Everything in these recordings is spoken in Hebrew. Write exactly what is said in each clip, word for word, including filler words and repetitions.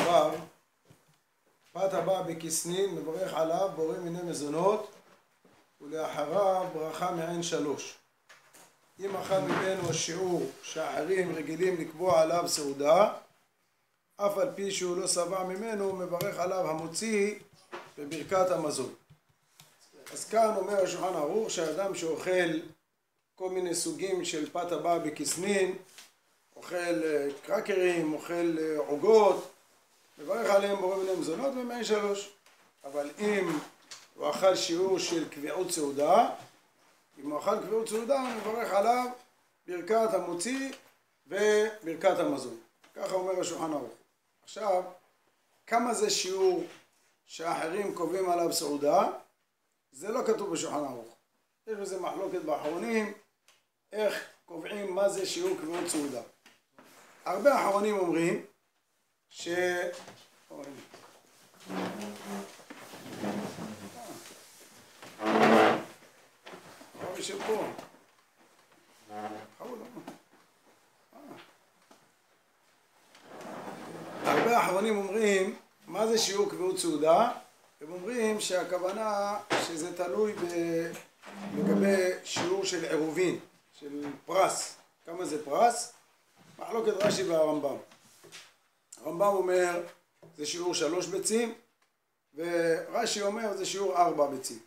ו' פת הבא בכסנין מברך עליו בורא מיני מזונות ולאחריו ברכה מעין שלוש. אם אכל ממנו השיעור שהאחרים רגילים לקבוע עליו סעודה, אף על פי שהוא לא שבע ממנו, מברך עליו המוציא בברכת המזון. אז כאן אומר השולחן ערוך שהאדם שאוכל כל מיני סוגים של פת הבא בכסנין, אוכל קרקרים, אוכל עוגות, מברך עליהם בורא מיני מזונות ומעין שלוש. אבל אם הוא אכל שיעור של קביעות סעודה, אם הוא אכל קביעות סעודה, מברך עליו ברכת המוציא וברכת המזון. ככה אומר השולחן ערוך. עכשיו, כמה זה שיעור שהאחרים קובעים עליו סעודה? זה לא כתוב בשולחן ערוך. יש בזה מחלוקת באחרונים, איך קובעים מה זה שיעור קביעות סעודה. הרבה אחרונים אומרים ש... שפה הרבה אחרונים אומרים מה זה שיעור קביעות סעודה. הם אומרים שהכוונה שזה תלוי לגבי שיעור של עירובין, של פרס. כמה זה פרס? מחלוקת רש"י והרמב"ם. הרמב"ם אומר זה שיעור שלוש ביצים, ורש"י אומר זה שיעור ארבע ביצים.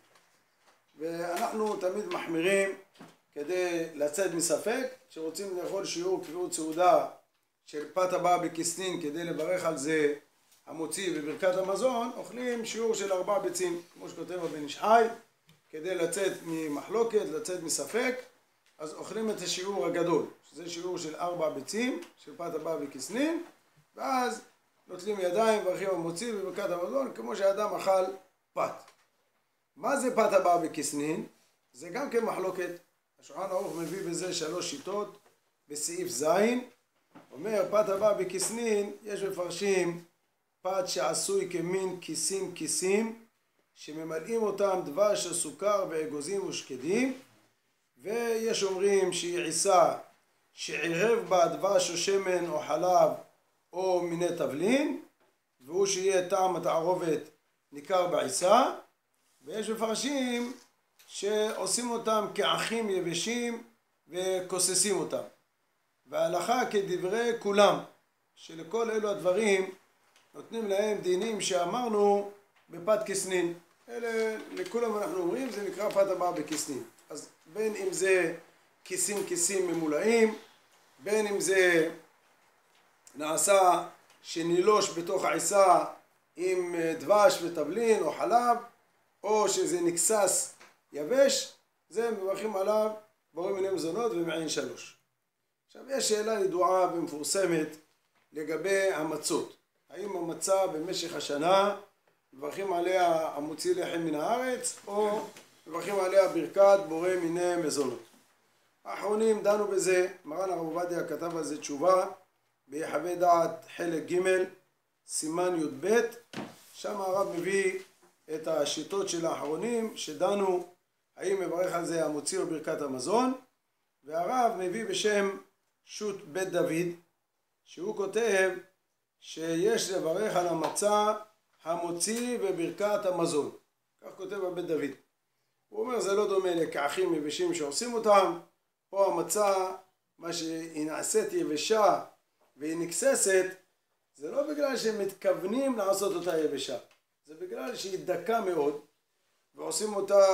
ואנחנו תמיד מחמירים כדי לצאת מספק, שרוצים לאכול שיעור קביעות סעודה של פת הבא בכסנין כדי לברך על זה המוציא בברכת המזון, אוכלים שיעור של ארבע ביצים, כמו שכותב הבן איש חי, כדי לצאת ממחלוקת, לצאת מספק, אז אוכלים את השיעור הגדול, שזה שיעור של ארבע ביצים של פת הבא בכסנין, ואז נוטלים ידיים מברכים המוציא בברכת המזון כמו שהאדם אכל פת. מה זה פת הבא בכסנין? זה גם כן מחלוקת. השולחן ערוך מביא בזה שלוש שיטות בסעיף זין. אומר פת הבא בכסנין, יש מפרשים פת שעשוי כמין כיסים כיסים שממלאים אותם דבש או סוכר ואגוזים ושקדים, ויש אומרים שהיא עיסה שעירב בה דבש או שמן או חלב או מיני תבלין, והוא שיהיה טעם התערובת ניכר בעיסה, ויש מפרשים שעושים אותם כאחים יבשים וכוססים אותם. וההלכה כדברי כולם, שלכל אלו הדברים נותנים להם דינים שאמרנו בפת כסנין. אלה לכולם אנחנו אומרים, זה נקרא פת הבא בכסנין. אז בין אם זה כיסים כיסים ממולאים, בין אם זה נעשה שנילוש בתוך העיסה עם דבש ותבלין או חלב, או שזה נקסס יבש, זה מברכים עליו בורא מיני מזונות ומעין שלוש. עכשיו יש שאלה ידועה ומפורסמת לגבי המצות. האם המצה במשך השנה מברכים עליה המוציא לחם מן הארץ, או מברכים עליה ברכת בורא מיני מזונות? האחרונים דנו בזה, מרן הרב עובדיה כתב על זה תשובה ביחווה דעת חלק ג' סימן י"ב, שם הרב מביא את השיטות של האחרונים שדנו האם מברך על זה המוציא או ברכת המזון, והרב מביא בשם שו"ת בית דוד שהוא כותב שיש לברך על המצה המוציא וברכת המזון. כך כותב הבית דוד. הוא אומר זה לא דומה לכאחים יבשים שעושים אותם. פה המצה, מה שהיא נעשית יבשה והיא נקססת, זה לא בגלל שהם מתכוונים לעשות אותה יבשה, זה בגלל שהיא דקה מאוד ועושים אותה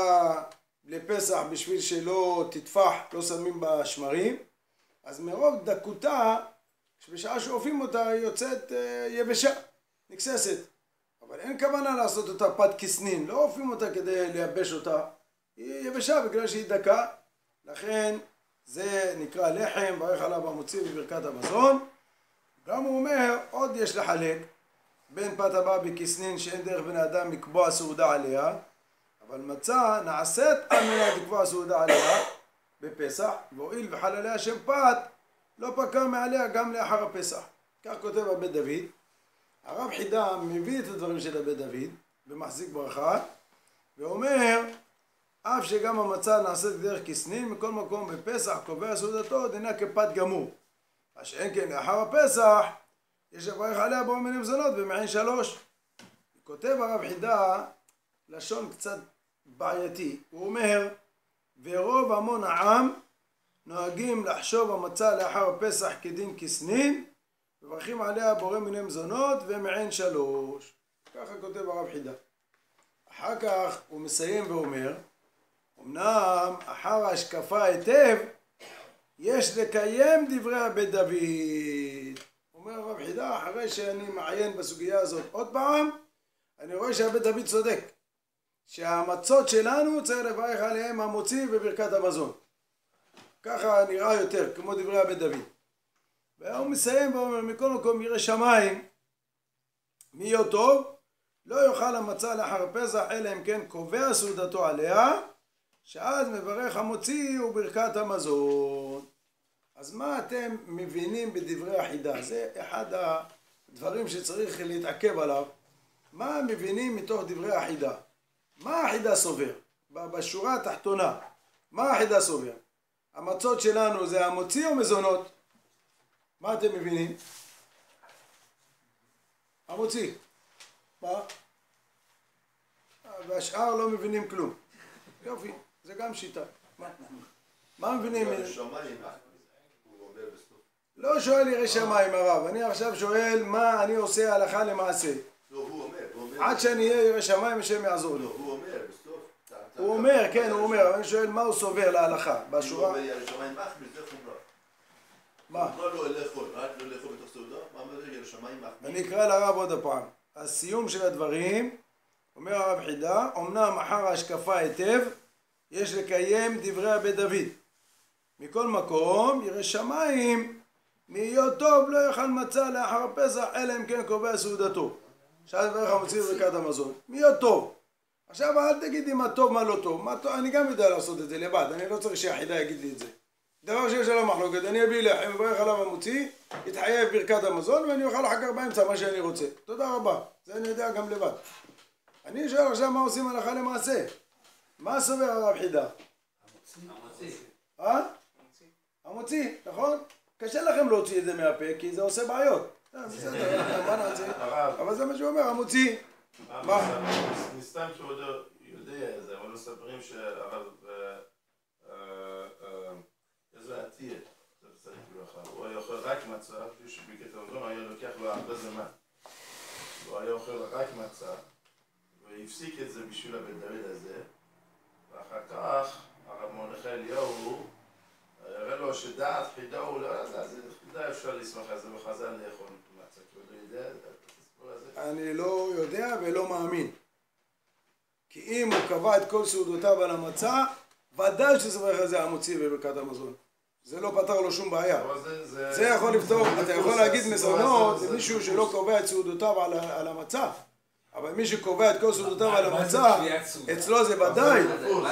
לפסח בשביל שלא תטפח, לא שמים בה שמרים, אז מרוב דקותה בשעה שאופים אותה היא יוצאת יבשה, נקססת. אבל אין כוונה לעשות אותה פת כסנין, לא אופים אותה כדי לייבש אותה, היא יבשה בגלל שהיא דקה. לכן זה נקרא לחם, ברך עליו המוציא בברכת המזון. גם הוא אומר עוד יש לחלק בין פת הבא בכסנין שאין דרך בן אדם לקבוע סעודה עליה, אבל מצה נעשית על מנת לקבוע סעודה עליה בפסח, והואיל וחל עליה שם פת לא פקע מעליה גם לאחר הפסח. כך כותב הבית דוד. הרב חידם מביא את הדברים של הבית דוד במחזיק ברכה ואומר אף שגם המצה נעשית דרך כסנין, מכל מקום בפסח קובע סעודתו דינה כפת גמור. מה שאין כן לאחר הפסח יש לברך עליה בורא מיני מזונות במעין שלוש. כותב הרב חידה לשון קצת בעייתי, הוא אומר ורוב המון העם נוהגים לחשוב המצה לאחר הפסח כדין כסנין מברכים עליה בורא מיני מזונות ומעין שלוש. ככה כותב הרב חידה. אחר כך הוא מסיים ואומר אמנם אחר ההשקפה היטב יש לקיים דברי הבית דוד. אומר הרב חידה אחרי שאני מעיין בסוגיה הזאת עוד פעם אני רואה שהבית דוד צודק שהמצות שלנו צריך לברך עליהם המוציא בברכת המזון. ככה נראה יותר כמו דברי הבית דוד. והוא מסיים ואומר מכל מקום ירא שמיים מי יהיה טוב לא יאכל המצה לאחר פסח אלא אם כן קובע סעודתו עליה שאז מברך המוציא וברכת המזון. אז מה אתם מבינים בדברי החידה? זה אחד הדברים שצריך להתעכב עליו. מה מבינים מתוך דברי החידה? מה החידה סובר? בשורה התחתונה מה החידה סובר? המצות שלנו זה המוציא או מזונות? מה אתם מבינים? המוציא. מה? והשאר לא מבינים כלום. יופי, זה גם שיטה. מה, מה מבינים? לא שואל ירא שמיים הרב, אני עכשיו שואל מה אני עושה הלכה למעשה. לא, הוא אומר, הוא אומר. עד שאני אהיה ירא שמיים השם יעזור לי. לא, הוא אומר, בסוף. הוא אומר, כן, הוא אומר, אבל אני שואל מה הוא סובר להלכה, בשורה. הוא אומר ירא שמיים מחמיר, זה חומרה. מה? הוא אומר לא לאכול, רק לא לאכול בתוך סעודה, מה אומר ירא שמיים מחמיר? אני אקרא לרב עוד הפעם. הסיום של הדברים, אומר הרב חידה, אמנם אחר ההשקפה היטב, יש לקיים דברי הבית דוד. מכל מקום, ירא שמיים, מהיות טוב לא יאכל מצה לאחר הפסח, אלא אם כן קובע סעודתו. שאז מברך המוציא בברכת המזון. מהיות טוב. עכשיו אל תגידי מה טוב מה לא טוב. מה טוב. אני גם יודע לעשות את זה לבד, אני לא צריך שהחידה יגיד לי את זה. דבר שיש עליו מחלוקת, אני אביא לחם, מברך עליו המוציא, יתחייב ברכת המזון ואני אוכל אחר כך באמצע מה שאני רוצה. תודה רבה. זה אני יודע גם לבד. אני שואל עכשיו מה עושים הלכה למעשה. מה סובר הרב חידה? המוציא. אה? המוציא, נכון? קשה לכם להוציא את זה מהפה כי זה עושה בעיות. בסדר, מה נעשה? אבל זה מה שהוא אומר, המוציא. מה? נסתם שהוא יודע את זה, אבל מספרים שהרב איזה עתיר, הוא היה אוכל רק מצה, שביקת המזון היה לוקח לו הרבה זמן. הוא היה אוכל רק מצה, והפסיק את זה בשביל הבית דוד הזה, ואחר כך הרב מרדכי אליהו הראה לו שדעת חידה הוא לא יודע, אז חידה אפשר לסמוך על זה וחזר לאכול מצה, כי הוא לא יודע את הסיפור הזה. אני לא יודע ולא מאמין. כי אם הוא קבע את כל סעודותיו על המצה, ודאי שסברך הזה המוציא בברכת המזון. זה לא פתר לו שום בעיה. זה יכול לפתור, אתה יכול להגיד מזונות למישהו שלא קובע את סעודותיו על המצה. אבל מי שקובע את כל סעודותיו על המצה, אצלו זה ודאי.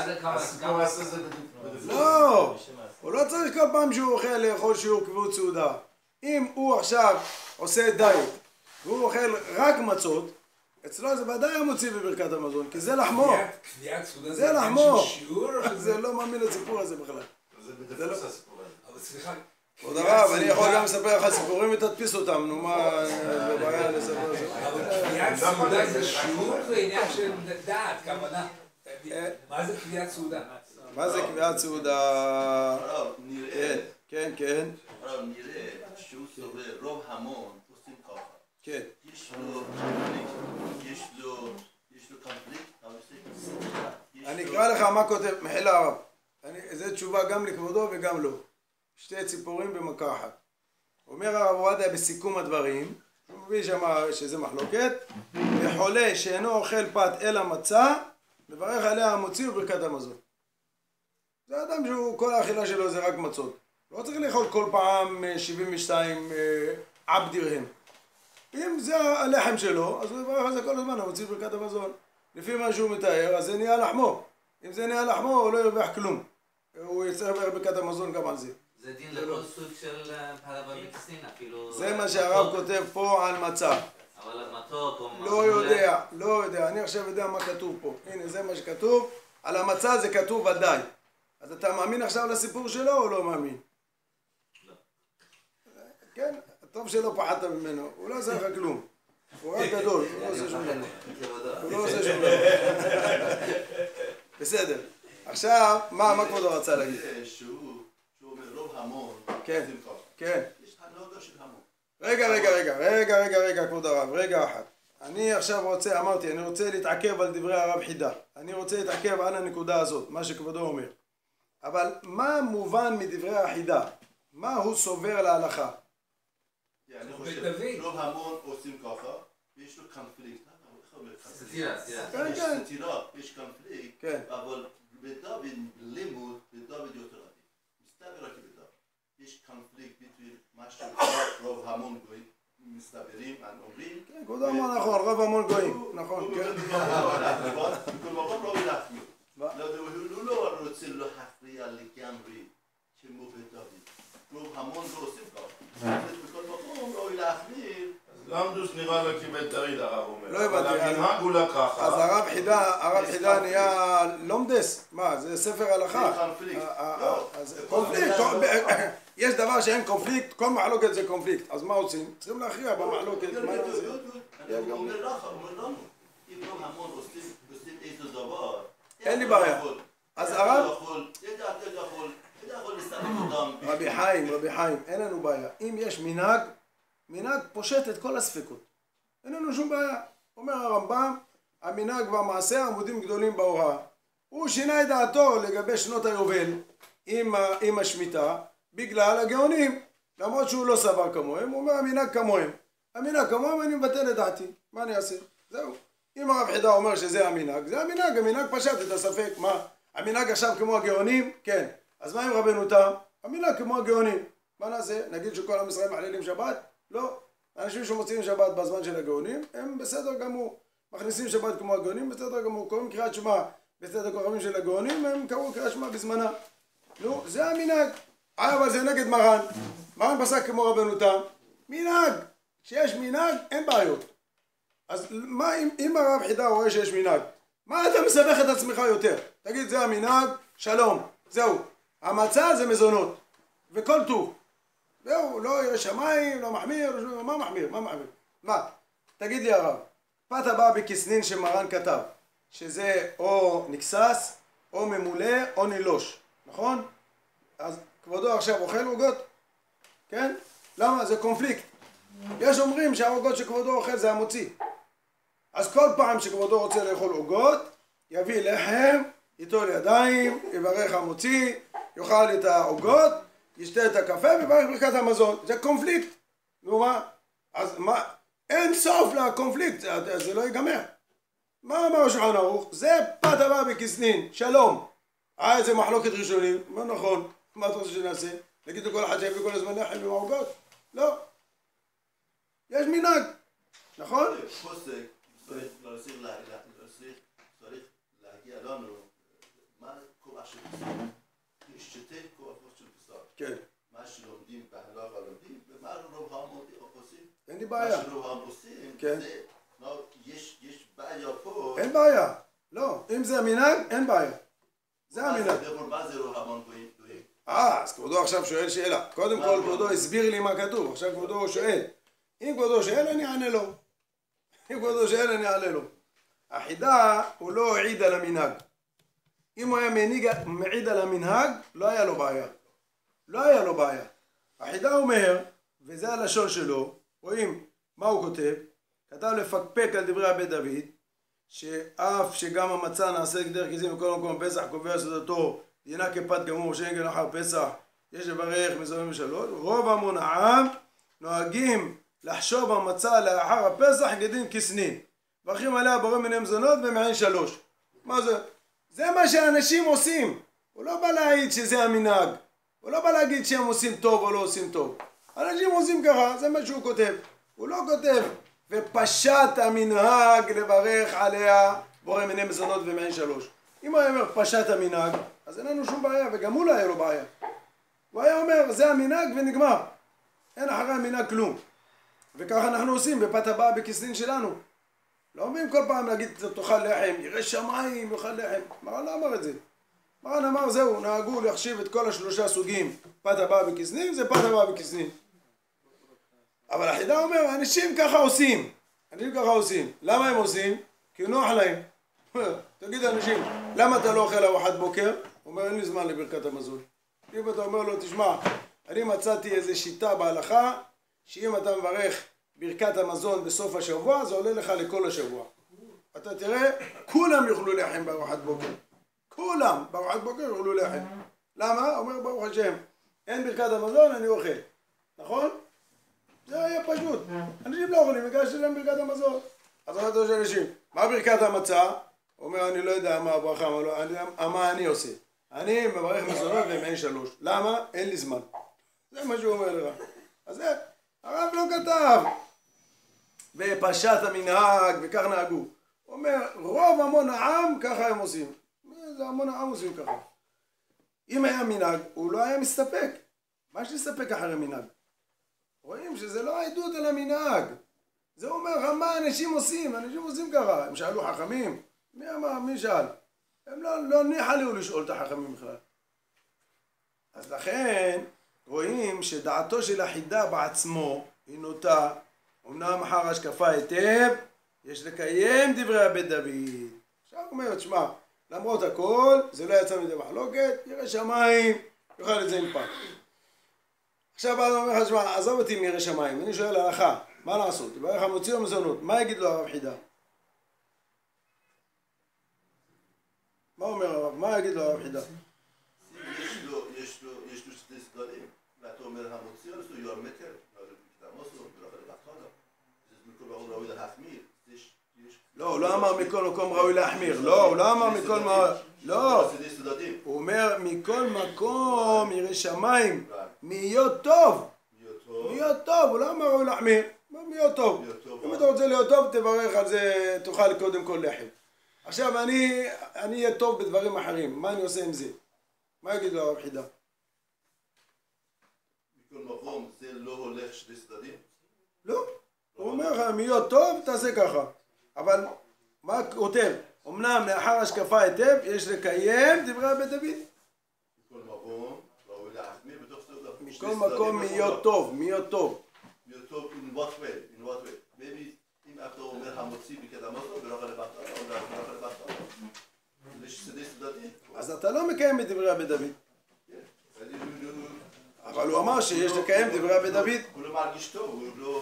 לא, הוא לא צריך כל פעם שהוא אוכל לאכול שיעור קביעות סעודה. אם הוא עכשיו עושה דייט, והוא אוכל רק מצות, אצלו זה ודאי המוציא בברכת המזון, כי זה לחמו. זה לחמו. זה לא מאמין לסיפור הזה בכלל. זה בדפוס הסיפור הזה. אבל סליחה. עוד הרב, אני יכול גם לספר לך סיפורים ותדפיס אותם, נו מה, זה בעיה לספר את זה. אבל קביעת סעודה זה שיעור ועניין של דעת, כוונה. מה זה קביעת סעודה? מה זה קביעת סעודה? הרב, נראה. כן, כן. הרב, נראה שהוא סובר רוב המון עושים ככה. כן. יש לו קונפליקט, יש לו, יש לו קונפליקט, אבל זה... אני אקרא לך מה כותב, מחילה הרב. זו תשובה גם לכבודו וגם לו. שתי ציפורים במכה אחת. אומר הרב עובדיה בסיכום הדברים, הוא מביא שם שזה מחלוקת, וחולה שאינו אוכל פת אלא מצה, מברך עליה המוציא וברכת המזון. זה אדם שהוא, כל האכילה שלו זה רק מצות. לא צריך לאכול כל פעם שבעים ושתיים עבד דרהם. אם זה הלחם שלו, אז הוא יברך על זה כל הזמן, המוציא וברכת המזון. לפי מה שהוא מתאר, אז זה נהיה לחמו. אם זה נהיה לחמו, הוא לא ירוויח כלום. הוא יצטרך לברך ברכת המזון גם על זה. זה דין לכל סוג של פרבה מקסינה, כאילו... זה מה שהרב כותב פה על מצה. אבל המתוק או... לא יודע, לא יודע, אני עכשיו יודע מה כתוב פה. הנה, זה מה שכתוב. על המצה זה כתוב ודאי. אז אתה מאמין עכשיו לסיפור שלו או לא מאמין? לא. כן, טוב שלא פחדת ממנו, הוא לא עושה לך כלום. הוא רק גדול, הוא לא עושה שום דבר. הוא לא עושה שום דבר. בסדר. עכשיו, מה כבודו רצה להגיד? שהוא אומר רוב המון. כן, כן. יש הנהגה של המון. רגע, רגע, רגע, רגע, רגע, רגע, כבוד הרב, רגע אחד. אני עכשיו רוצה, אמרתי, אני רוצה להתעכב על דברי הרב חידה. אני רוצה להתעכב על הנקודה הזאת, מה שכבודו אומר. אבל מה מובן מדברי החידה? מה הוא סובר להלכה? אני חושב, רוב המון עושים ככה, ויש לו קונפליקט. סתירה, יש סתירה, יש קונפליקט, כן. אבל בדוד לימוד, בדוד יותר עדיף. מסתבר רק בדוד. יש קונפליקט בין משהו, רוב המון גויים, מסתברים, אומרים. כן, כבודו אמר נכון, רוב המון גויים, נכון, כן. בכל מקום לא להחמיר. הוא לא רוצה להפריע לגמרי כמו בדוד. רוב המון לא עושים ככה. בכל מקום לא להחמיר. למדוס נראה לו קיבל תריד, הרב אומר. לא הבנתי. אבל המנהג הוא לא ככה. אז הרב חידה, הרב חידה נהיה לומדס? מה, זה ספר הלכה? זה קונפליקט. אז קונפליקט, יש דבר שאין קונפליקט, כל מחלוקת זה קונפליקט. אז מה עושים? צריכים להכריע במחלוקת. אני אומר לך, אומר לנו, אם לא המון עושים איזה דבר, אין לי בעיה. אז הרב... רבי חיים, רבי חיים, אין לנו בעיה. אם יש מנהג, מנהג פושט את כל הספקות. אין לנו שום בעיה. אומר הרמב"ם, המנהג והמעשה עמודים גדולים בהוראה. הוא שינה את דעתו לגבי שנות היובל עם, עם השמיטה, בגלל הגאונים. למרות שהוא לא סבר כמוהם, הוא אומר המנהג כמוהם. המנהג כמוהם אני מבטל את דעתי. מה אני אעשה? זהו. אם הרב חידה אומר שזה המנהג, זה המנהג. המנהג פשט את הספק. מה? המנהג עכשיו כמו הגאונים? כן. אז מה עם רבנו תם? המנהג כמו הגאונים. מה נעשה? נגיד שכל עם ישראל מחלילים שבת? לא. אנשים שמוצאים שבת בזמן של הגאונים, הם בסדר גמור. מכניסים שבת כמו הגאונים, בסדר גמור. קוראים קריאת שמע בסדר כוכבים של הגאונים, הם קראו קריאת שמע בזמנה. נו, זה המנהג. אה, אבל זה נגד מרן. מרן פסק כמו רבנו תם. מנהג. כשיש מנהג, אין בעיות. אז מה אם, אם הרב חידה רואה שיש מנהג? מה אתה מסבך את עצמך יותר? תגיד, זה המנהג, שלום. זהו. המצה זה מזונות. וכל טוב. זהו, לא ירא שמיים, לא מחמיר, מה מחמיר? מה מחמיר? מה? תגיד לי הרב, פת הבא בכסנין שמרן כתב, שזה או נקסס, או ממולא, או נילוש, נכון? אז כבודו עכשיו אוכל עוגות? כן? למה? זה קונפליקט. יש אומרים שהעוגות שכבודו אוכל זה המוציא. אז כל פעם שכבודו רוצה לאכול עוגות, יביא לחם, ייטול ידיים, יברך המוציא, יאכל את העוגות, ישתה את הקפה וברך ברכת המזון. זה קונפליקט. נו מה? אז מה? אין סוף לקונפליקט, זה, זה לא ייגמר. מה אמר שולחן ערוך? זה פת הבא בכסנין, שלום. אה, איזה מחלוקת ראשונים. מה נכון? מה אתה רוצה שנעשה? נגיד לכל אחד שיביא כל הזמן לחם עם העוגות? לא. יש מנהג. נכון? פוסק, צריך להגיע לנו, מה כוח של פסק? יש שתי כוח של פסק. כן. מה שלומדים בהלכה לומדים, ומה רוב העם עושים? אין לי בעיה. מה שרוב העם עושים, כן. זה, לא, יש, יש בעיה פה. אין בעיה. לא. אם זה המנהג, אין בעיה. זה המנהג. מה זה רוב העם גויים? אה, אז כבודו עכשיו שואל שאלה. קודם כל כבודו הסביר לי מה כתוב, עכשיו כבודו שואל. אם כבודו שואל אני אענה לו. אם כבודו שואל אני אענה לו. החידה הוא לא העיד על המנהג. אם הוא היה מנהיג, מעיד על המנהג, לא היה לו בעיה. לא היה לו בעיה. החידה אומר, וזה הלשון שלו, רואים מה הוא כותב, כתב לפקפק על דברי הבית דוד, שאף שגם המצה נעשה כדרך כזים בכל מקום פסח קובע סודתו, דינה כפת גמור שאין כן אחר פסח, יש לברך מזומים ושלות, רוב המון העם נוהגים לחשוב המצה לאחר הפסח כדין כסנין. מברכים עליה בורא מיני מזונות ומעין שלוש. מה זה? זה מה שאנשים עושים. הוא לא בא להעיד שזה המנהג. הוא לא בא להגיד שהם עושים טוב או לא עושים טוב. אנשים עושים ככה, זה מה שהוא כותב. הוא לא כותב, ופשט המנהג לברך עליה בורא מיני מזונות ומעין שלוש. אם הוא היה אומר פשט המנהג, אז אין לנו שום בעיה, וגם הוא לא היה לו בעיה. הוא היה אומר, זה המנהג ונגמר. אין אחרי המנהג כלום. וככה אנחנו עושים בפת הבאה בכסנין שלנו. לא אומרים כל פעם להגיד, תאכל לחם, ירא שמיים, יאכל לחם. מרן לא אמר את זה. מרן אמר, זהו, נהגו להחשיב את כל השלושה סוגים. פת הבאה בכסנין, זה פת הבאה בכסנין. אבל החידה אומר, אנשים ככה עושים. אנשים ככה עושים. למה הם עושים? כי נוח להם. תגיד לאנשים, למה אתה לא אוכל ארוחת בוקר? הוא אומר, אין לי זמן לברכת המזון. אם אתה אומר לו, תשמע, אני מצאתי איזו שיטה בהלכה, שאם אתה מברך ברכת המזון בסוף השבוע, זה עולה לך לכל השבוע. אתה תראה, כולם יאכלו לחם בארוחת בוקר. כולם בארוחת בוקר יאכלו לחם. למה? הוא אומר, ברוך השם, אין ברכת המזון, אני אוכל. נכון? זה היה פשוט. אנשים לא אוכלים, בגלל שלהם ברכת המזון. אז אתה שואל אנשים, מה ברכת המצה? הוא אומר, אני לא יודע מה הברכה, מה, לא, אני, מה אני עושה. אני מברך מזונות ומעין שלוש. למה? אין לי זמן. זה מה שהוא אומר לך. אז זה, הרב לא כתב. ופשט המנהג, וכך נהגו. הוא אומר, רוב המון העם ככה הם עושים. זה המון העם עושים ככה. אם היה מנהג, הוא לא היה מסתפק. מה יש להסתפק אחרי מנהג? רואים שזה לא העדות על המנהג. זה אומר, מה אנשים עושים? אנשים עושים ככה. הם שאלו חכמים. מי אמר? מי שאל? הם לא, לא ניחלו לשאול את החכמים בכלל. אז לכן, רואים שדעתו של החידה בעצמו היא נוטה. אמנם אחר השקפה היטב, יש לקיים דברי הבית דוד. עכשיו הוא אומר, תשמע, למרות הכל, זה לא יצא מדי מחלוקת, ירא שמיים, יאכל את זה עם פת. עכשיו בא אומר לך, תשמע, עזוב אותי מירא שמיים, אני שואל הלכה, מה לעשות? תברך המוציא או מזונות, מה יגיד לו הרב חידה? מה אומר הרב? מה יגיד לו הרב חידה? יש לו, יש לו, יש לו שני סדרים, ואתה אומר המוציא או שהוא יום מטר, לא, הוא לא אמר מכל מקום ראוי להחמיר, לא, הוא לא אמר מכל מקום, לא, הוא אומר מכל מקום ירא שמיים, להיות טוב, להיות טוב, הוא לא אמר ראוי להחמיר, להיות טוב, אם אתה רוצה להיות טוב תברך על זה, תאכל קודם כל לחם. עכשיו אני, אני אהיה טוב בדברים אחרים, מה אני עושה עם זה? מה יגיד לו הרב חידה? מכל מקום זה לא הולך שני צדדים? לא, הוא אומר לך להיות טוב תעשה ככה, אבל מה כותב? אמנם לאחר השקפה היטב יש לקיים דברי הבית דוד. מכל מקום ראוי להחמיר בתוך סדרים. מכל מקום להיות טוב, להיות טוב. להיות טוב in what way? in what way? maybe אם אתה אומר המוציא ברכת המזון ולא יכול לבטל, או לא יכול לבטל. יש שני צדדים. אז אתה לא מקיים את דברי הבית דוד. אבל הוא אמר שיש לקיים דברי הבית דוד. הוא לא מרגיש טוב, הוא לא...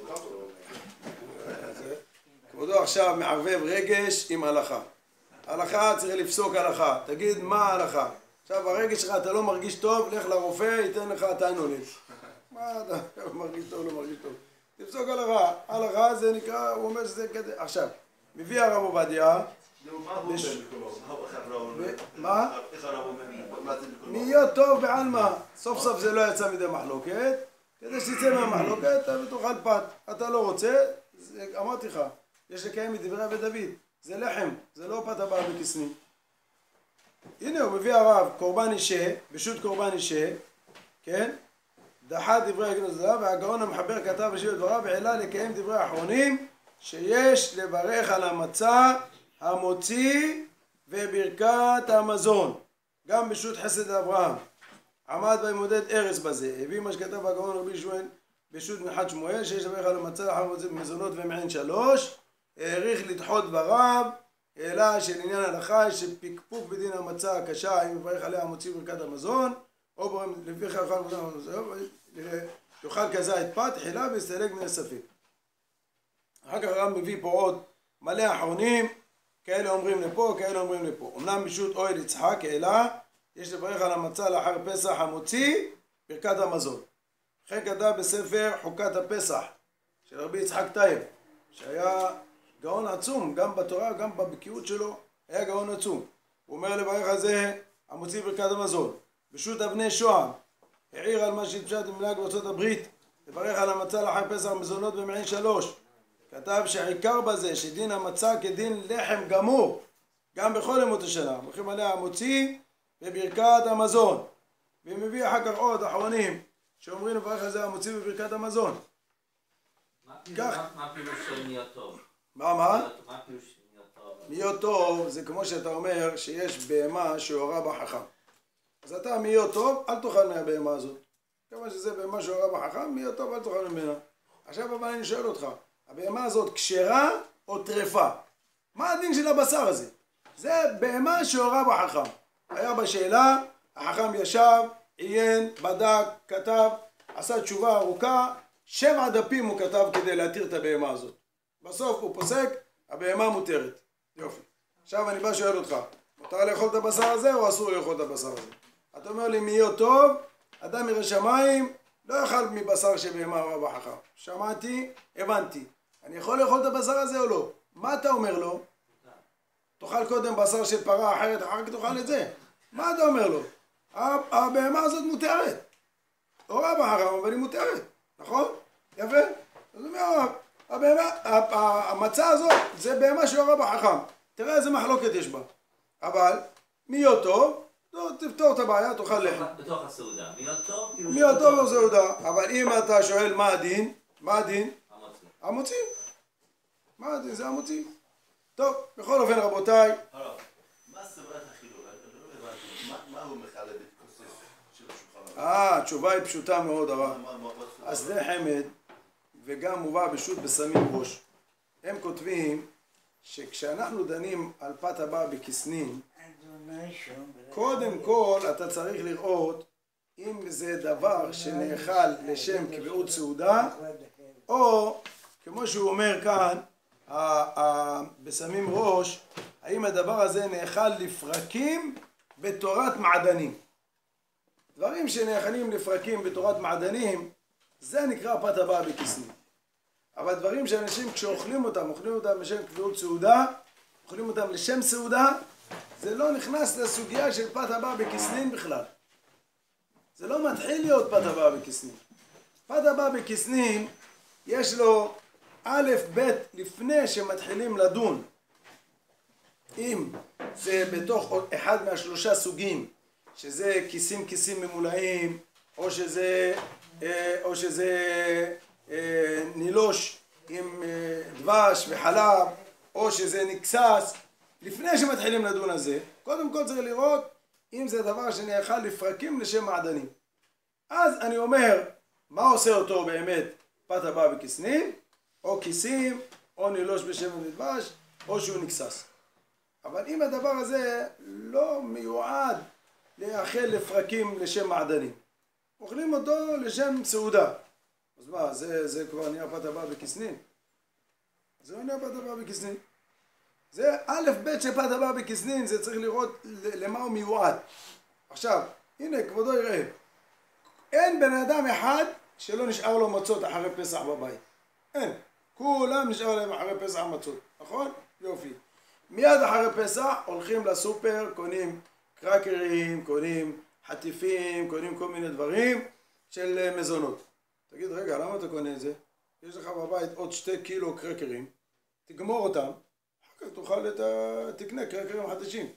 כבודו עכשיו מערבב רגש עם הלכה. הלכה צריך לפסוק הלכה. תגיד מה ההלכה. עכשיו הרגש שלך אתה לא מרגיש טוב, לך לרופא, ייתן לך תיינולת. מה אתה מרגיש טוב, לא מרגיש טוב. תפסוק הלכה. הלכה זה נקרא, הוא אומר שזה כדי... עכשיו, מביא הרב עובדיה. מה? להיות טוב בעלמא. סוף סוף זה לא יצא מדי מחלוקת. כדי שתצא מהמחלוקת ותאכל פת. אתה לא רוצה, אמרתי לך. יש לקיים את דברי הבית דוד, זה לחם, זה לא פת הבאה בכסנים. הנה הוא מביא הרב קורבן אישה, בשו"ת קורבן אישה, כן? דחה דברי הגנוז דעה, והגאון המחבר כתב בשביל דבריו, העלה לקיים דברי האחרונים, שיש לברך על המצה, המוציא וברכת המזון. גם בשו"ת חסד אברהם. עמד וימודד ארץ בזה, הביא מה שכתב הגאון רבי שמואל, בשו"ת מנחת שמואל, שיש לברך על המצה, לאחר מוציא במזונות ומעין שלוש, העריך לדחות דבריו, העלה של עניין הלכה שפקפוק בדין המצה הקשה, אם מברך עליה המוציא ברכת המזון, או ברם לפי חלחל מוצא המזון, יאכל כזית פת, חילה והסתלק מן הספק. אחר כך הרב מביא פה עוד מלא אחרונים, כאלה אומרים לפה, כאלה אומרים לפה. אמנם בשו"ת אוהל יצחק העלה, יש לברך על המצה לאחר פסח המוציא ברכת המזון. וכן כתב בספר חוקת הפסח של רבי יצחק טייב, שהיה גאון עצום, גם בתורה, גם בבקיאות שלו, היה גאון עצום. הוא אומר לברך על זה המוציא ברכת המזון. בשו"ת אבני שוהם, העיר על מה שהתפשט במנהג בארצות הברית, לברך על המצה לאחר פסח מזונות במעין שלוש. כתב שהעיקר בזה שדין המצה כדין לחם גמור, גם בכל ימות השנה. מברכים עליה המוציא בברכת המזון. ומביא אחר כך עוד אחרונים, שאומרים לברך על זה המוציא בברכת המזון. מה פירוש של להיות טוב? מה, מה? מה פירוש של להיות טוב? להיות טוב זה כמו שאתה אומר שיש בהמה שהורה בה חכם. אז אתה להיות טוב, אל תאכל מהבהמה הזאת. כמה שזה בהמה שהורה בה חכם, להיות טוב, אל תאכל ממנה. עכשיו אבל אני שואל אותך, הבהמה הזאת כשרה או טרפה? מה הדין של הבשר הזה? זה בהמה שהורה בחכם. היה בשאלה, החכם ישב, עיין, בדק, כתב, עשה תשובה ארוכה, שבע דפים הוא כתב כדי להתיר את הבהמה הזאת. בסוף הוא פוסק, הבהמה מותרת. יופי. עכשיו אני בא שואל אותך, מותר לאכול את הבשר הזה או אסור לאכול את הבשר הזה? אתה אומר לי, מי יהיה טוב, אדם ירא שמיים, לא יאכל מבשר שבהמה הורה בחכם. שמעתי, הבנתי. אני יכול לאכול את הבשר הזה או לא? מה אתה אומר לו? תאכל קודם בשר של פרה אחרת, אחר כך תאכל את זה. מה אתה אומר לו? הבהמה הזאת מותרת. הורה בחכם, אבל היא מותרת. נכון? יפה? זאת אומרת, הבהמה, המצה הזאת זה בהמה שהורה בחכם. תראה איזה מחלוקת יש בה. אבל מי יהיה טוב? תפתור את הבעיה, תאכל לחם. בתוך הסעודה. מי יהיה טוב? מי יהיה טוב בסעודה. אבל אם אתה שואל מה הדין, מה הדין? המוציא. המוציא. מה הדין? זה המוציא. טוב, בכל אופן רבותיי. הרב, מה סברת החילול? אני לא הבנתי. מה הוא מחלל את כוסף של השולחן? אה, התשובה היא פשוטה מאוד הרב. מה- מה- מה- אז זה חמד, וגם מובא בשו"ת בסמים ראש. הם כותבים שכשאנחנו דנים על פת הבא בכסנין, קודם כל אתה צריך לראות אם זה דבר שנאכל לשם קביעות סעודה, או כמו שהוא אומר כאן, בסמים ראש, האם הדבר הזה נאכל לפרקים בתורת מעדנים. דברים שנאכלים לפרקים בתורת מעדנים, זה נקרא פת הבא בכסנין. אבל דברים שאנשים כשאוכלים אותם, אוכלים אותם לשם קביעות סעודה, אוכלים אותם לשם סעודה, זה לא נכנס לסוגיה של פת הבא בכסנין בכלל. זה לא מתחיל להיות פת הבא בכסנין. פת הבא בכסנין יש לו א' ב' לפני שמתחילים לדון אם זה בתוך אחד מהשלושה סוגים, שזה כיסים כיסים ממולאים, או שזה, או שזה נילוש עם דבש וחלב, או שזה נקסס. לפני שמתחילים לדון על זה, קודם כל צריך לראות אם זה דבר שנאכל לפרקים לשם מעדנים. אז אני אומר, מה עושה אותו באמת פת הבא בכסנין? או כיסים, או נילוש בשמן ודבש, או שהוא נקסס. אבל אם הדבר הזה לא מיועד לאכל לפרקים לשם מעדנים, אוכלים אותו לשם סעודה. אז מה, זה, זה כבר נהיה פת הבא בכסנין? זה לא נהיה פת הבא בכסנין. זה א' ב' של פת הבא בכסנין, זה צריך לראות למה הוא מיועד. עכשיו, הנה כבודו יראה, אין בן אדם אחד שלא נשאר לו מצות אחרי פסח בבית. אין. כולם נשאר להם אחרי פסח מצות, נכון? יופי. מיד אחרי פסח הולכים לסופר, קונים קרקרים, קונים חטיפים, קונים כל מיני דברים של מזונות. תגיד, רגע, למה אתה קונה את זה? יש לך בבית עוד שתי קילו קרקרים, תגמור אותם, אחר כך תאכל את ה... תקנה קרקרים חדשים.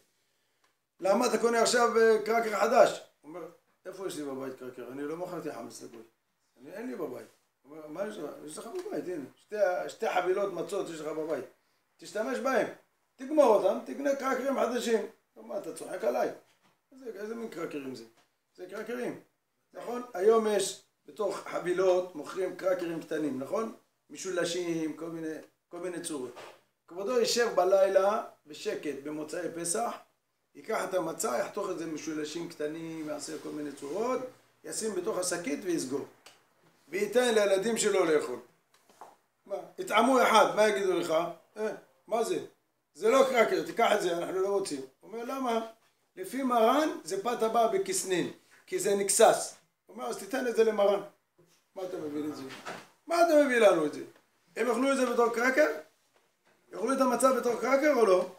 למה אתה קונה עכשיו קרקר חדש? הוא אומר, איפה יש לי בבית קרקר? אני לא מכרתי חמץ לגוי. אני אין לי בבית. הוא אומר, מה יש לך? יש לך בבית, הנה. שתי, שתי חבילות מצות יש לך בבית. תשתמש בהם. תגמור אותם, תקנה קרקרים חדשים. מה, אתה צוחק עליי? איזה, איזה מין קרקרים זה? זה קרקרים. נכון? היום יש בתוך חבילות מוכרים קרקרים קטנים, נכון? משולשים, כל מיני, כל מיני צורות. כבודו יישב בלילה בשקט במוצאי פסח, ייקח את המצה, יחתוך את זה משולשים קטנים, יעשה כל מיני צורות, ישים בתוך השקית ויסגור. וייתן לילדים שלו לאכול. מה? יטעמו אחד, מה יגידו לך? אה, מה זה? זה לא קרקר, תיקח את זה, אנחנו לא רוצים. הוא אומר, למה? לפי מרן זה פת הבא בכסנין, כי זה נקסס. הוא אומר, אז תיתן את זה למרן. מה אתה מביא את זה? מה אתה מביא לנו את זה? הם יאכלו את זה בתור קרקר? יאכלו את המצה בתור קרקר או לא?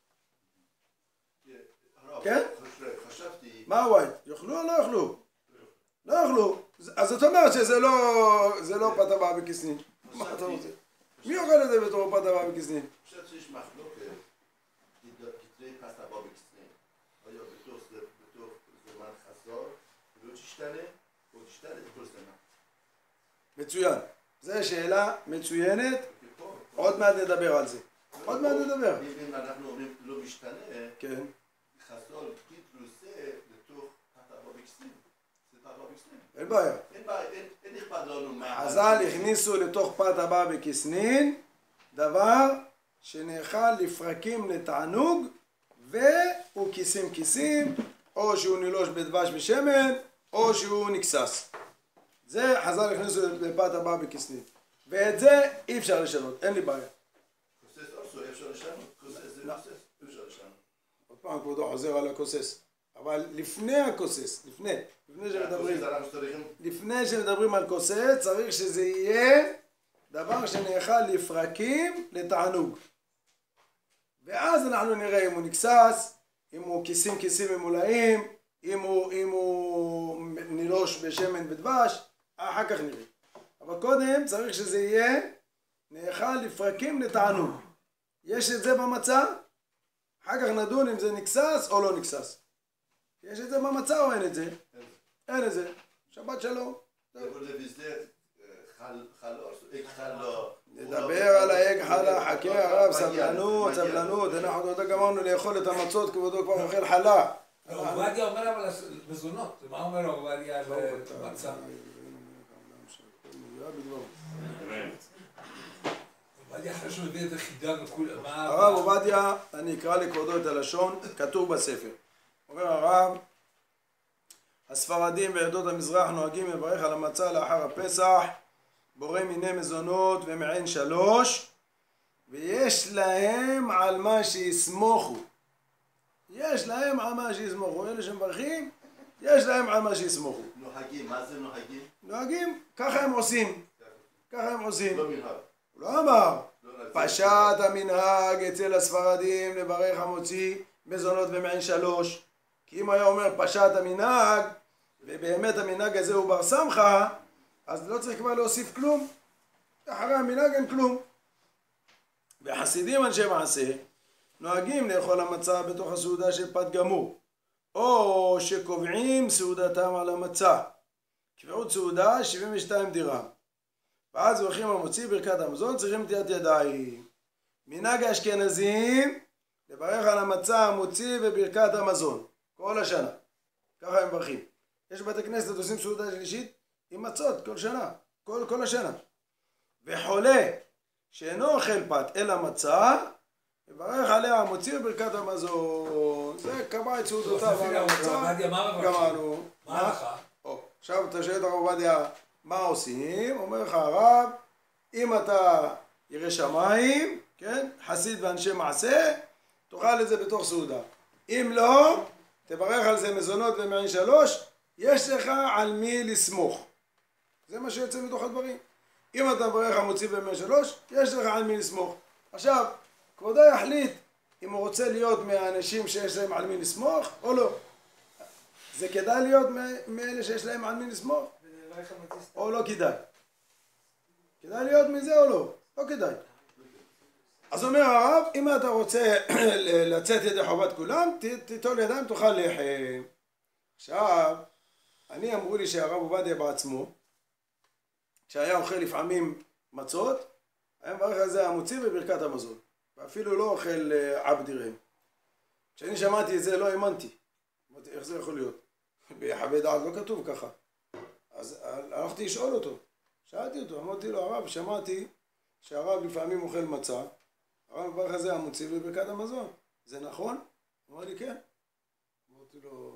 כן? חשבתי... מה הווייט? יאכלו או לא יאכלו? לא יאכלו. אז זאת אומרת שזה לא, זה לא פת הבא בכסנין. מה אתה רוצה? מי יאכל את זה בתור פת הבא בכסנין? חשבתי שיש מחלוקת, כתרי פת הבא בכסנין. היה בתוך זמן חסר, ולא תשתנה, או תשתנה בתוך זמן. מצוין. זו שאלה מצוינת. עוד מעט נדבר על זה. עוד מעט נדבר. אם אנחנו אומרים לא משתנה, כן. חסר תתלוסה לתוך פת הבא בכסנין. זה אין בעיה. אין אכפת לנו מה... חז"ל הכניסו לתוך פת הבא בכסנין דבר שנאכל לפרקים לתענוג והוא כיסים כיסים, או שהוא נילוש בדבש בשמן, או שהוא נקסס. זה חז"ל הכניסו לפת הבא בכסנין. ואת זה אי אפשר לשנות, אין לי בעיה. כוסס אוסו, אפשר לשנות? כוסס זה כוסס, אפשר לשנות. עוד פעם כבודו חוזר על הכוסס. אבל לפני הכוסס, לפני, לפני שמדברים, לפני שמדברים על כוסס, צריך שזה יהיה דבר שנאכל לפרקים לתענוג. ואז אנחנו נראה אם הוא נקסס, אם הוא כיסים כיסים ממולאים, אם הוא, אם הוא נילוש בשמן ודבש, אחר כך נראה. אבל קודם צריך שזה יהיה נאכל לפרקים לתענוג. יש את זה במצה, אחר כך נדון אם זה נקסס או לא נקסס. יש את זה במצה או אין את זה? אין את זה. שבת שלום. נדבר על האג חלה, חכה הרב, סבלנות, סבלנות. אנחנו עוד גמרנו לאכול את המצות, כבודו כבר אוכל חלה. עובדיה אומר אבל מזונות. מה אומר עובדיה על מצה? עובדיה אחרי שהוא הביא את החידה לכולם. הרב עובדיה, אני אקרא לכבודו את הלשון, כתוב בספר. אומר הרב, הספרדים ועדות המזרח נוהגים לברך על המצה לאחר הפסח, בורא מיני מזונות ומעין שלוש, ויש להם על מה שיסמוכו. יש להם על מה שיסמוכו. אלה שמברכים, יש להם על מה שיסמוכו. נוהגים, מה זה נוהגים? נוהגים, ככה הם עושים. ככה הם עושים. לא מנהג. הוא לא אמר. פשט המנהג אצל הספרדים לברך המוציא מזונות ומעין שלוש. כי אם היה אומר פשט המנהג, ובאמת המנהג הזה הוא בר סמכה, אז לא צריך כבר להוסיף כלום. אחרי המנהג אין כלום. וחסידים אנשי מעשה נוהגים לאכול המצה בתוך הסעודה של פת גמור, או שקובעים סעודתם על המצה. קביעות סעודה שבעים ושתיים דירם. ואז הולכים המוציא ברכת המזון, צריכים נטילת ידיים. מנהג האשכנזים לברך על המצה המוציא וברכת המזון כל השנה. ככה הם מברכים. יש בתי כנסת עושים סעודה שלישית עם מצות כל שנה, כל, כל השנה. וחולה שאינו אוכל פת אלא מצה, מברך עליה המוציא בברכת המזון. זה קבע את סעודותיו על המצה. גמרנו. מה הלכה? עכשיו אתה שואל את הרב עובדיה מה עושים? אומר לך הרב, אם אתה ירא שמיים, כן, חסיד ואנשי מעשה, תאכל את זה בתוך סעודה. אם לא, תברך על זה מזונות ומעין שלוש, יש לך על מי לסמוך. זה מה שיוצא מתוך הדברים. אם אתה מברך המוציא במעין שלוש, יש לך על מי לסמוך. עכשיו, כבודו יחליט אם הוא רוצה להיות מהאנשים שיש להם על מי לסמוך או לא. זה כדאי להיות מאלה שיש להם על מי לסמוך? או לא כדאי? כדאי להיות מזה או לא? לא כדאי. אז אומר הרב, אם אתה רוצה לצאת ידי חובת כולם, תיטול ידיים, תאכל לחם. עכשיו, אני אמרו לי שהרב עובדיה בעצמו, כשהיה אוכל לפעמים מצות, היה מברך על זה המוציא בברכת המזון. ואפילו לא אוכל עבדי רהם. כשאני שמעתי את זה לא האמנתי. אמרתי, איך זה יכול להיות? בחוות דעת לא כתוב ככה. אז הלכתי לשאול אותו. שאלתי אותו, אמרתי לו, הרב, שמעתי שהרב לפעמים אוכל מצה, הרב מברך על זה המוציא בברכת המזון. זה נכון? אמר לי, כן. אמרתי לו,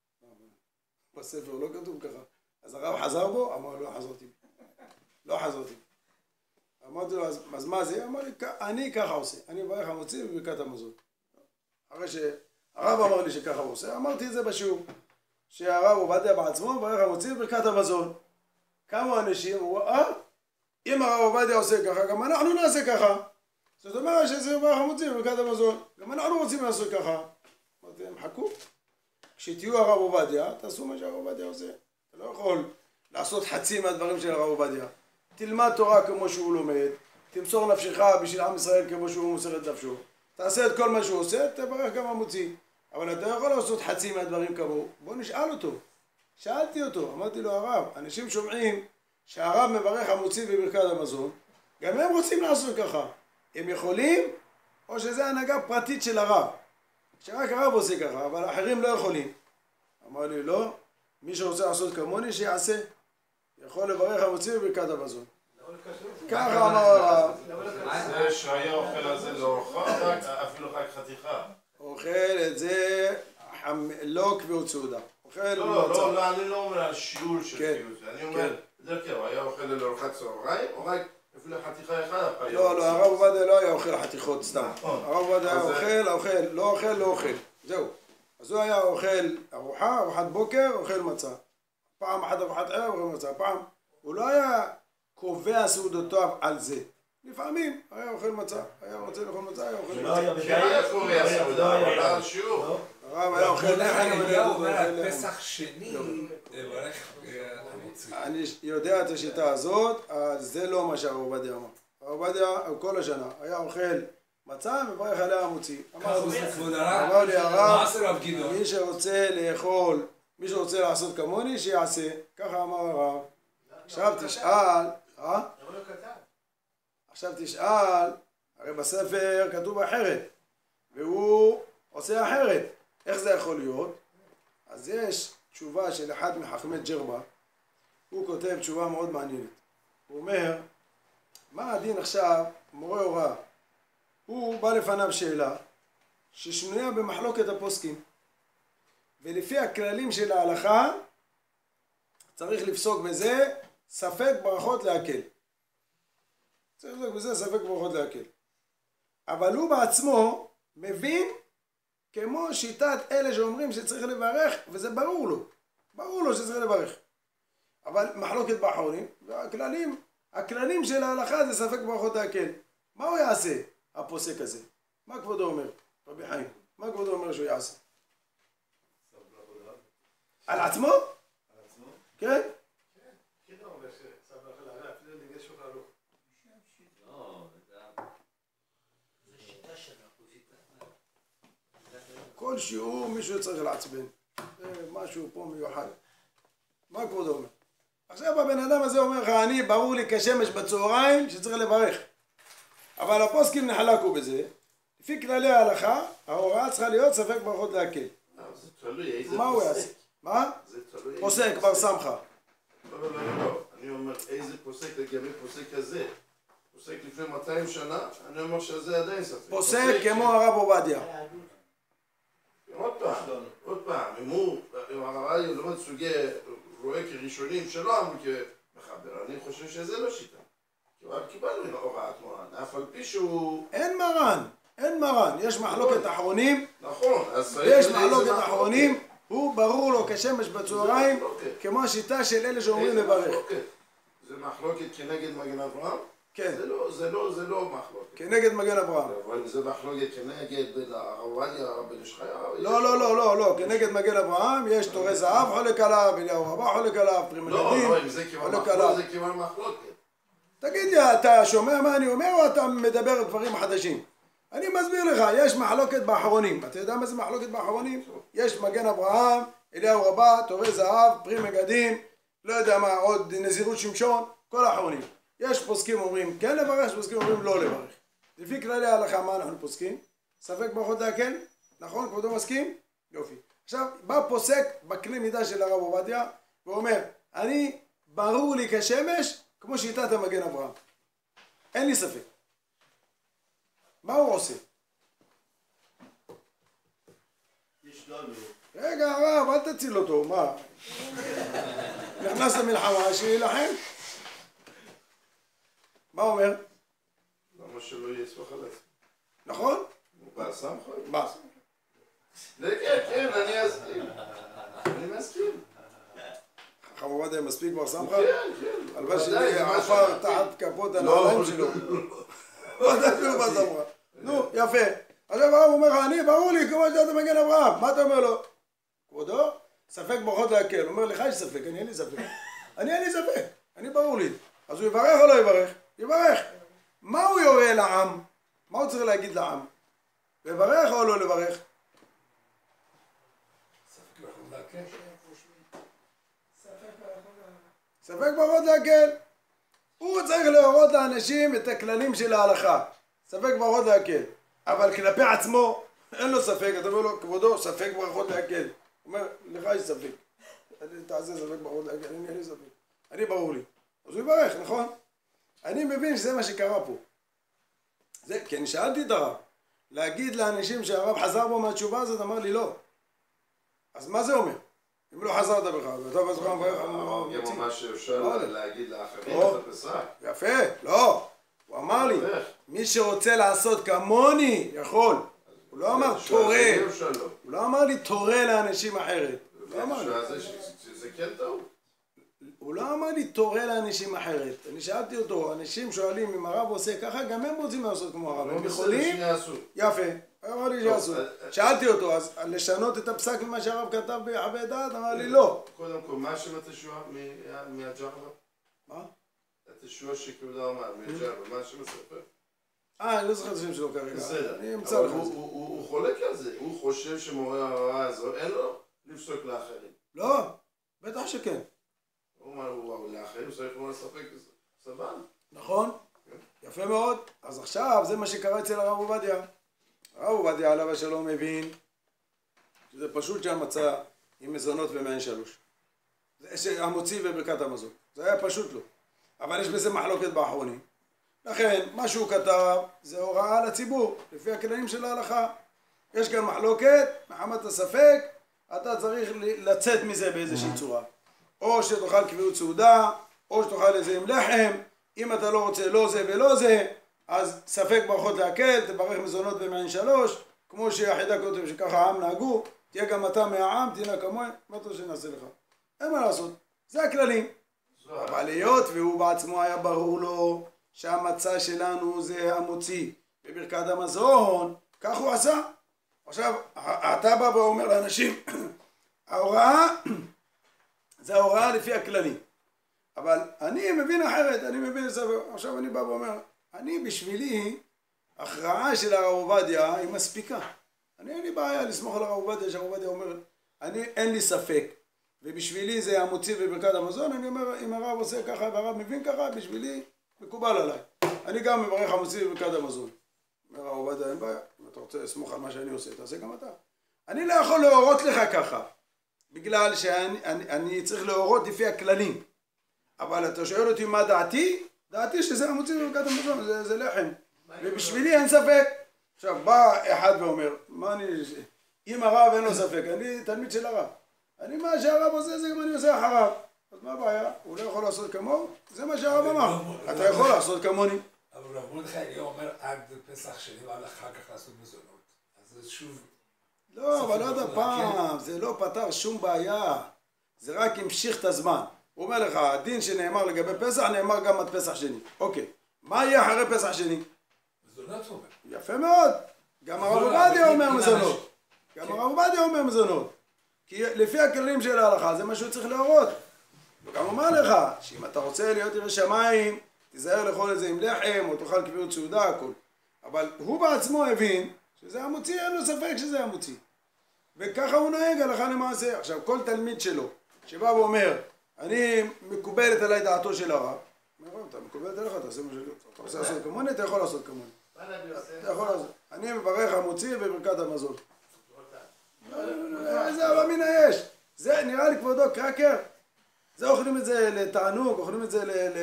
בספר לא כתוב ככה. אז הרב חזר בו? אמר, לא חזרתי. לא חזרתי. אמרתי לו, אז, אז מה זה? אמר לי, אני ככה עושה. אני מברך המוציא בברכת המזון. אחרי שהרב אמר לי שככה הוא עושה, אמרתי את זה בשיעור. שהרב עובדיה בעצמו מברך המוציא בברכת המזון. כמה אנשים אמרו, אה? אם הרב עובדיה עושה ככה, גם אנחנו נעשה ככה. זאת אומרת שזה מברך המוציא בברכת המזון. גם אנחנו רוצים לעשות ככה. אמרתי להם, חכו. כשתהיו הרב עובדיה, תעשו מה שהרב עובדיה עושה. אתה לא יכול לעשות חצי מהדברים של הרב עובדיה. תלמד תורה כמו שהוא לומד, תמסור נפשך בשביל עם ישראל כמו שהוא מוסר את נפשו. תעשה את כל מה שהוא עושה, תברך גם המוציא. אבל אתה יכול לעשות חצי מהדברים כמוהו. בוא נשאל אותו. שאלתי אותו, אמרתי לו, הרב, אנשים שומעים שהרב מברך המוציא בברכת המזון, גם הם רוצים לעשות ככה. הם יכולים, או שזה הנהגה פרטית של הרב. שרק הרב עושה ככה, אבל האחרים לא יכולים. אמר לי, לא, מי שרוצה לעשות כמוני שיעשה. יכול לברך המוציא בברכת המזון. ככה אמר הרב. זה שהיה אוכל על זה לא אוכל, אפילו רק חתיכה. אוכל את זה לא קביעות סעודה. אוכל לא, לא, לא, אני לא אומר על שיעור של כן, קביעות. אני אומר, זה כן, היה אוכל לארוחת צהריים, או רק אפילו חתיכה אחת. לא, לא, הרב עובדיה לא היה אוכל חתיכות סתם. נכון. הרב עובדיה היה אז זה- אוכל, אוכל, לא אוכל, לא אוכל. זהו. אז הוא היה אוכל ארוחה, ארוחת בוקר, אוכל מצה. פעם אחת ארוחת ערב, אוכל מצה. פעם, הוא לא היה קובע סעודותיו על זה. לפעמים היה אוכל מצה, היה רוצה לאכול מצה, היה אוכל זה לא מצה. היה כן, היה קובע זה סעודה, לא היה- אבל על שיעור. לא? הרב היה אוכל לחם, אליהו אומר אוכל על לחם. פסח שני, לברך המוציא. אני יודע את השיטה הזאת, אז זה לא מה שהרב עובדיה אמר. הרב עובדיה כל השנה היה אוכל מצה ומברך עליה המוציא. ככה אמר עושה כבוד אמר הרב, לי הרב, מה עשה רב גדעון? מי שרוצה לאכול, מי שרוצה לעשות כמוני, שיעשה. ככה אמר הרב. עכשיו תשאל, אה? עכשיו תשאל, הרי בספר כתוב אחרת, והוא עושה אחרת. איך זה יכול להיות? אז יש תשובה של אחד מחכמי ג'רבה, הוא כותב תשובה מאוד מעניינת. הוא אומר, מה הדין עכשיו, מורה הוראה? הוא בא לפניו שאלה ששנויה במחלוקת הפוסקים, ולפי הכללים של ההלכה צריך לפסוק בזה ספק ברכות להקל. צריך לפסוק בזה ספק ברכות להקל. אבל הוא בעצמו מבין כמו שיטת אלה שאומרים שצריך לברך, וזה ברור לו, ברור לו שצריך לברך. אבל מחלוקת באחרונים, והכללים, הכללים של ההלכה זה ספק ברכות להקל. מה הוא יעשה, הפוסק הזה? מה כבודו אומר, רבי חיים? מה כבודו אומר שהוא יעשה? על עצמו? כן? כל שיעור מישהו צריך לעצבן. זה משהו פה מיוחד. מה כבודו אומר? עכשיו הבן אדם הזה אומר לך, אני ברור לי כשמש בצהריים שצריך לברך. אבל הפוסקים נחלקו בזה. לפי כללי ההלכה, ההוראה צריכה להיות ספק ברכות להקל. זה תלוי איזה מה הוא יעשה? פוסק. מה? זה תלוי איזה פוסק, בר סמכה. לא, לא, לא, לא. אני אומר איזה פוסק לגבי פוסק כזה. פוסק לפני מאתיים שנה, אני אומר שזה עדיין ספק. פוסק כמו הרב עובדיה. עוד פעם, עוד פעם, אם הוא, אם הרב לומד סוגי רואה כראשונים שלא אמרו כמחבר, אני חושב שזה לא שיטה. כבר קיבלנו הוראת מורן, אף על פי שהוא... אין מרן, אין מרן. יש מחלוקת אחרונים, נכון, אז צריך... יש לאיזה מחלוקת מחלוקת. אחרונים, הוא ברור לו כשמש בצהריים, זה מחלוקת. כמו השיטה של אלה שאומרים איזה לברך. מחלוקת? זה מחלוקת כנגד מגן אברהם? כן, זה לא, זה לא, זה לא מחלוקת. כנגד מגן אברהם. אבל זה מחלוקת כנגד הרב עובדיה, הרב בן ישחיה. לא, לא, לא, לא, לא, כנגד מגן אברהם יש תורי זהב חולק עליו, אליהו רבה חולק עליו, פרימי לא, ילדים, לא, אם זה כיוון חולק עליו. מחלוקת, זה כיוון מחלוקת. תגיד לי, אתה שומע מה אני אומר או אתה מדבר על דברים חדשים? אני מסביר לך, יש מחלוקת באחרונים. אתה יודע מה זה מחלוקת באחרונים? יש מגן אברהם, אליהו רבה, תורי זהב, פרי מגדים, לא יודע מה, עוד נזירות שמשון, כל האחרונים. יש פוסקים אומרים כן לברך, יש פוסקים אומרים לא לברך. לפי כללי ההלכה מה אנחנו פוסקים? ספק ברכות להקל? נכון? כבודו מסכים? יופי. עכשיו, בא פוסק בכלי מידה של הרב עובדיה, ואומר, אני ברור לי כשמש, כמו שיטת המגן אברהם. אין לי ספק. מה הוא עושה? יש לנו. רגע הרב, אל תציל אותו, מה? נכנס למלחמה, שיילחם. מה הוא אומר? למה שלא יהיה סמך עליו? נכון? הוא בא סמכה? מה? זה כן, כן, אני אסכים. אני מסכים. חכם עובדיה מספיק בר סמכה? כן, כן. הלוואי ודאי, זה שיהיה משהו עפר אמיתי. תחת כפות לא, הנעליים שלו. לא יודע אפילו בר סמכה. נו, יפה. עכשיו הרב אומר לך, אני ברור לי כמו שאתה מגן אברהם. מה אתה אומר לו? כבודו, ספק ברכות להקל. הוא אומר לך יש ספק, אני אין לי ספק. אני אין לי ספק, אני ברור לי. אז הוא יברך או לא יברך? יברך. מה הוא יורה לעם? מה הוא צריך להגיד לעם? לברך או לא לברך? ספק ברכות להקל. הוא צריך להורות לאנשים את הכללים של ההלכה. ספק ברכות להקל. אבל כלפי עצמו אין לו ספק. אתה אומר לו, כבודו, ספק ברכות להקל. הוא אומר, לך יש ספק. תעשה ספק ברור, אני אין לי ספק. אני ברור לי. אז הוא יברך, נכון? אני מבין שזה מה שקרה פה. זה, כי אני שאלתי את הרב, להגיד לאנשים שהרב חזר בו מהתשובה הזאת, אמר לי לא. אז מה זה אומר? אם לא חזרת בכלל, ואתה בזכר מברך, הרב גם ממש אפשר להגיד לאחרים את הפסק. יפה, לא. הוא אמר לי, מי שרוצה לעשות כמוני, יכול. הוא לא אמר תורה. הוא לא אמר לי תורה לאנשים אחרת. הוא לא אמר לי. שזה כן טעות. הוא לא אמר לי תורה לאנשים אחרת. אני שאלתי אותו, אנשים שואלים אם הרב עושה ככה, גם הם רוצים לעשות כמו הרב. הם יכולים? יפה. הוא אמר לי שיעשו. שאלתי אותו, אז לשנות את הפסק ממה שהרב כתב בחוות דעת? אמר לי לא. קודם כל, מה שם התשועה מהג'רבה? מה? התשועה שכבודה אמר, מהג'רבה, מה שם הספר? אה, אני לא זוכר את השם שלו כרגע. בסדר. אני אמצא לך. הוא חולק על זה. הוא חושב שמורה הרעה הזו, אין לו לפסוק לאחרים. לא, בטח שכן. הוא אומר, הוא לאחרים צריך לא לספק סבן. נכון, יפה מאוד. אז עכשיו זה מה שקרה אצל הרב עובדיה. הרב עובדיה עליו השלום מבין שזה פשוט שהמצה עם מזונות ומעין שלוש. זה המוציא וברכת המזון. זה היה פשוט לו. אבל יש בזה מחלוקת באחרונים. לכן, מה שהוא כתב זה הוראה לציבור, לפי הכללים של ההלכה. יש כאן מחלוקת, מחמת הספק, אתה צריך לצאת מזה באיזושהי צורה. או שתאכל קביעות סעודה, או שתאכל איזה עם לחם. אם אתה לא רוצה לא זה ולא זה, אז ספק ברכות להקל, תברך מזונות ומעין שלוש, כמו שהחידה כותב שככה העם נהגו, תהיה גם אתה מהעם, תהיינה כמוהם, מה אתה שנעשה לך? אין מה לעשות, זה הכללים. אבל היות והוא בעצמו היה ברור לו שהמצע שלנו זה המוציא בברכת המזון, כך הוא עשה. עכשיו, אתה בא ואומר לאנשים, ההוראה זה ההוראה לפי הכללים. אבל אני מבין אחרת, אני מבין זה, עכשיו אני בא ואומר, אני בשבילי, הכרעה של הרב עובדיה היא מספיקה. אני אין לי בעיה לסמוך על הרב עובדיה, שהרב עובדיה אומר, אני אין לי ספק. ובשבילי זה המוציא בברכת המזון, אני אומר, אם הרב עושה ככה והרב מבין ככה, בשבילי מקובל עליי. אני גם מברך המוציא בברכת המזון. אומר הרב עובדיה, אין בעיה, אם אתה רוצה לסמוך על מה שאני עושה, תעשה גם אתה. אני לא יכול להורות לך ככה, בגלל שאני אני, אני צריך להורות לפי הכללים. אבל אתה שואל אותי מה דעתי? דעתי שזה המוציא בברכת המזון, זה, זה לחם. ובשבילי אין ספק. עכשיו בא אחד ואומר, מה אני... אם הרב אין לו ספק, אני תלמיד של הרב. אני מה שהרב עושה זה גם אני עושה אחריו. אז מה הבעיה? הוא לא יכול לעשות כמוהו? זה מה שהרב אמר. אתה יכול לעשות כמוני. אבל רב מרדכי אליהו אומר עד פסח שני ועד אחר כך לעשות מזונות. אז זה שוב... לא, אבל עוד הפעם, זה לא פתר שום בעיה. זה רק המשיך את הזמן. הוא אומר לך, הדין שנאמר לגבי פסח נאמר גם עד פסח שני. אוקיי, מה יהיה אחרי פסח שני? מזונות אומר. יפה מאוד. גם הרב עובדיה אומר מזונות. גם הרב עובדיה אומר מזונות. כי לפי הכללים של ההלכה זה מה שהוא צריך להורות. וגם אומר לך, שאם אתה רוצה להיות ירא שמיים, תיזהר לאכול את זה עם לחם, או תאכל קביעות סעודה, הכל. אבל הוא בעצמו הבין שזה המוציא, אין לו ספק שזה המוציא. וככה הוא נוהג הלכה למעשה. עכשיו, כל תלמיד שלו, שבא ואומר, אני מקובלת עליי דעתו של הרב, אתה מקובלת עליך, תעשה מה שלא. אתה רוצה לעשות כמוני, אתה יכול לעשות כמוני. אתה יכול לעשות. אני מברך המוציא בברכת המזון. איזה אבא מן היש. זה נראה לי כבודו קרקר. זה אוכלים את זה לתענוג, אוכלים את זה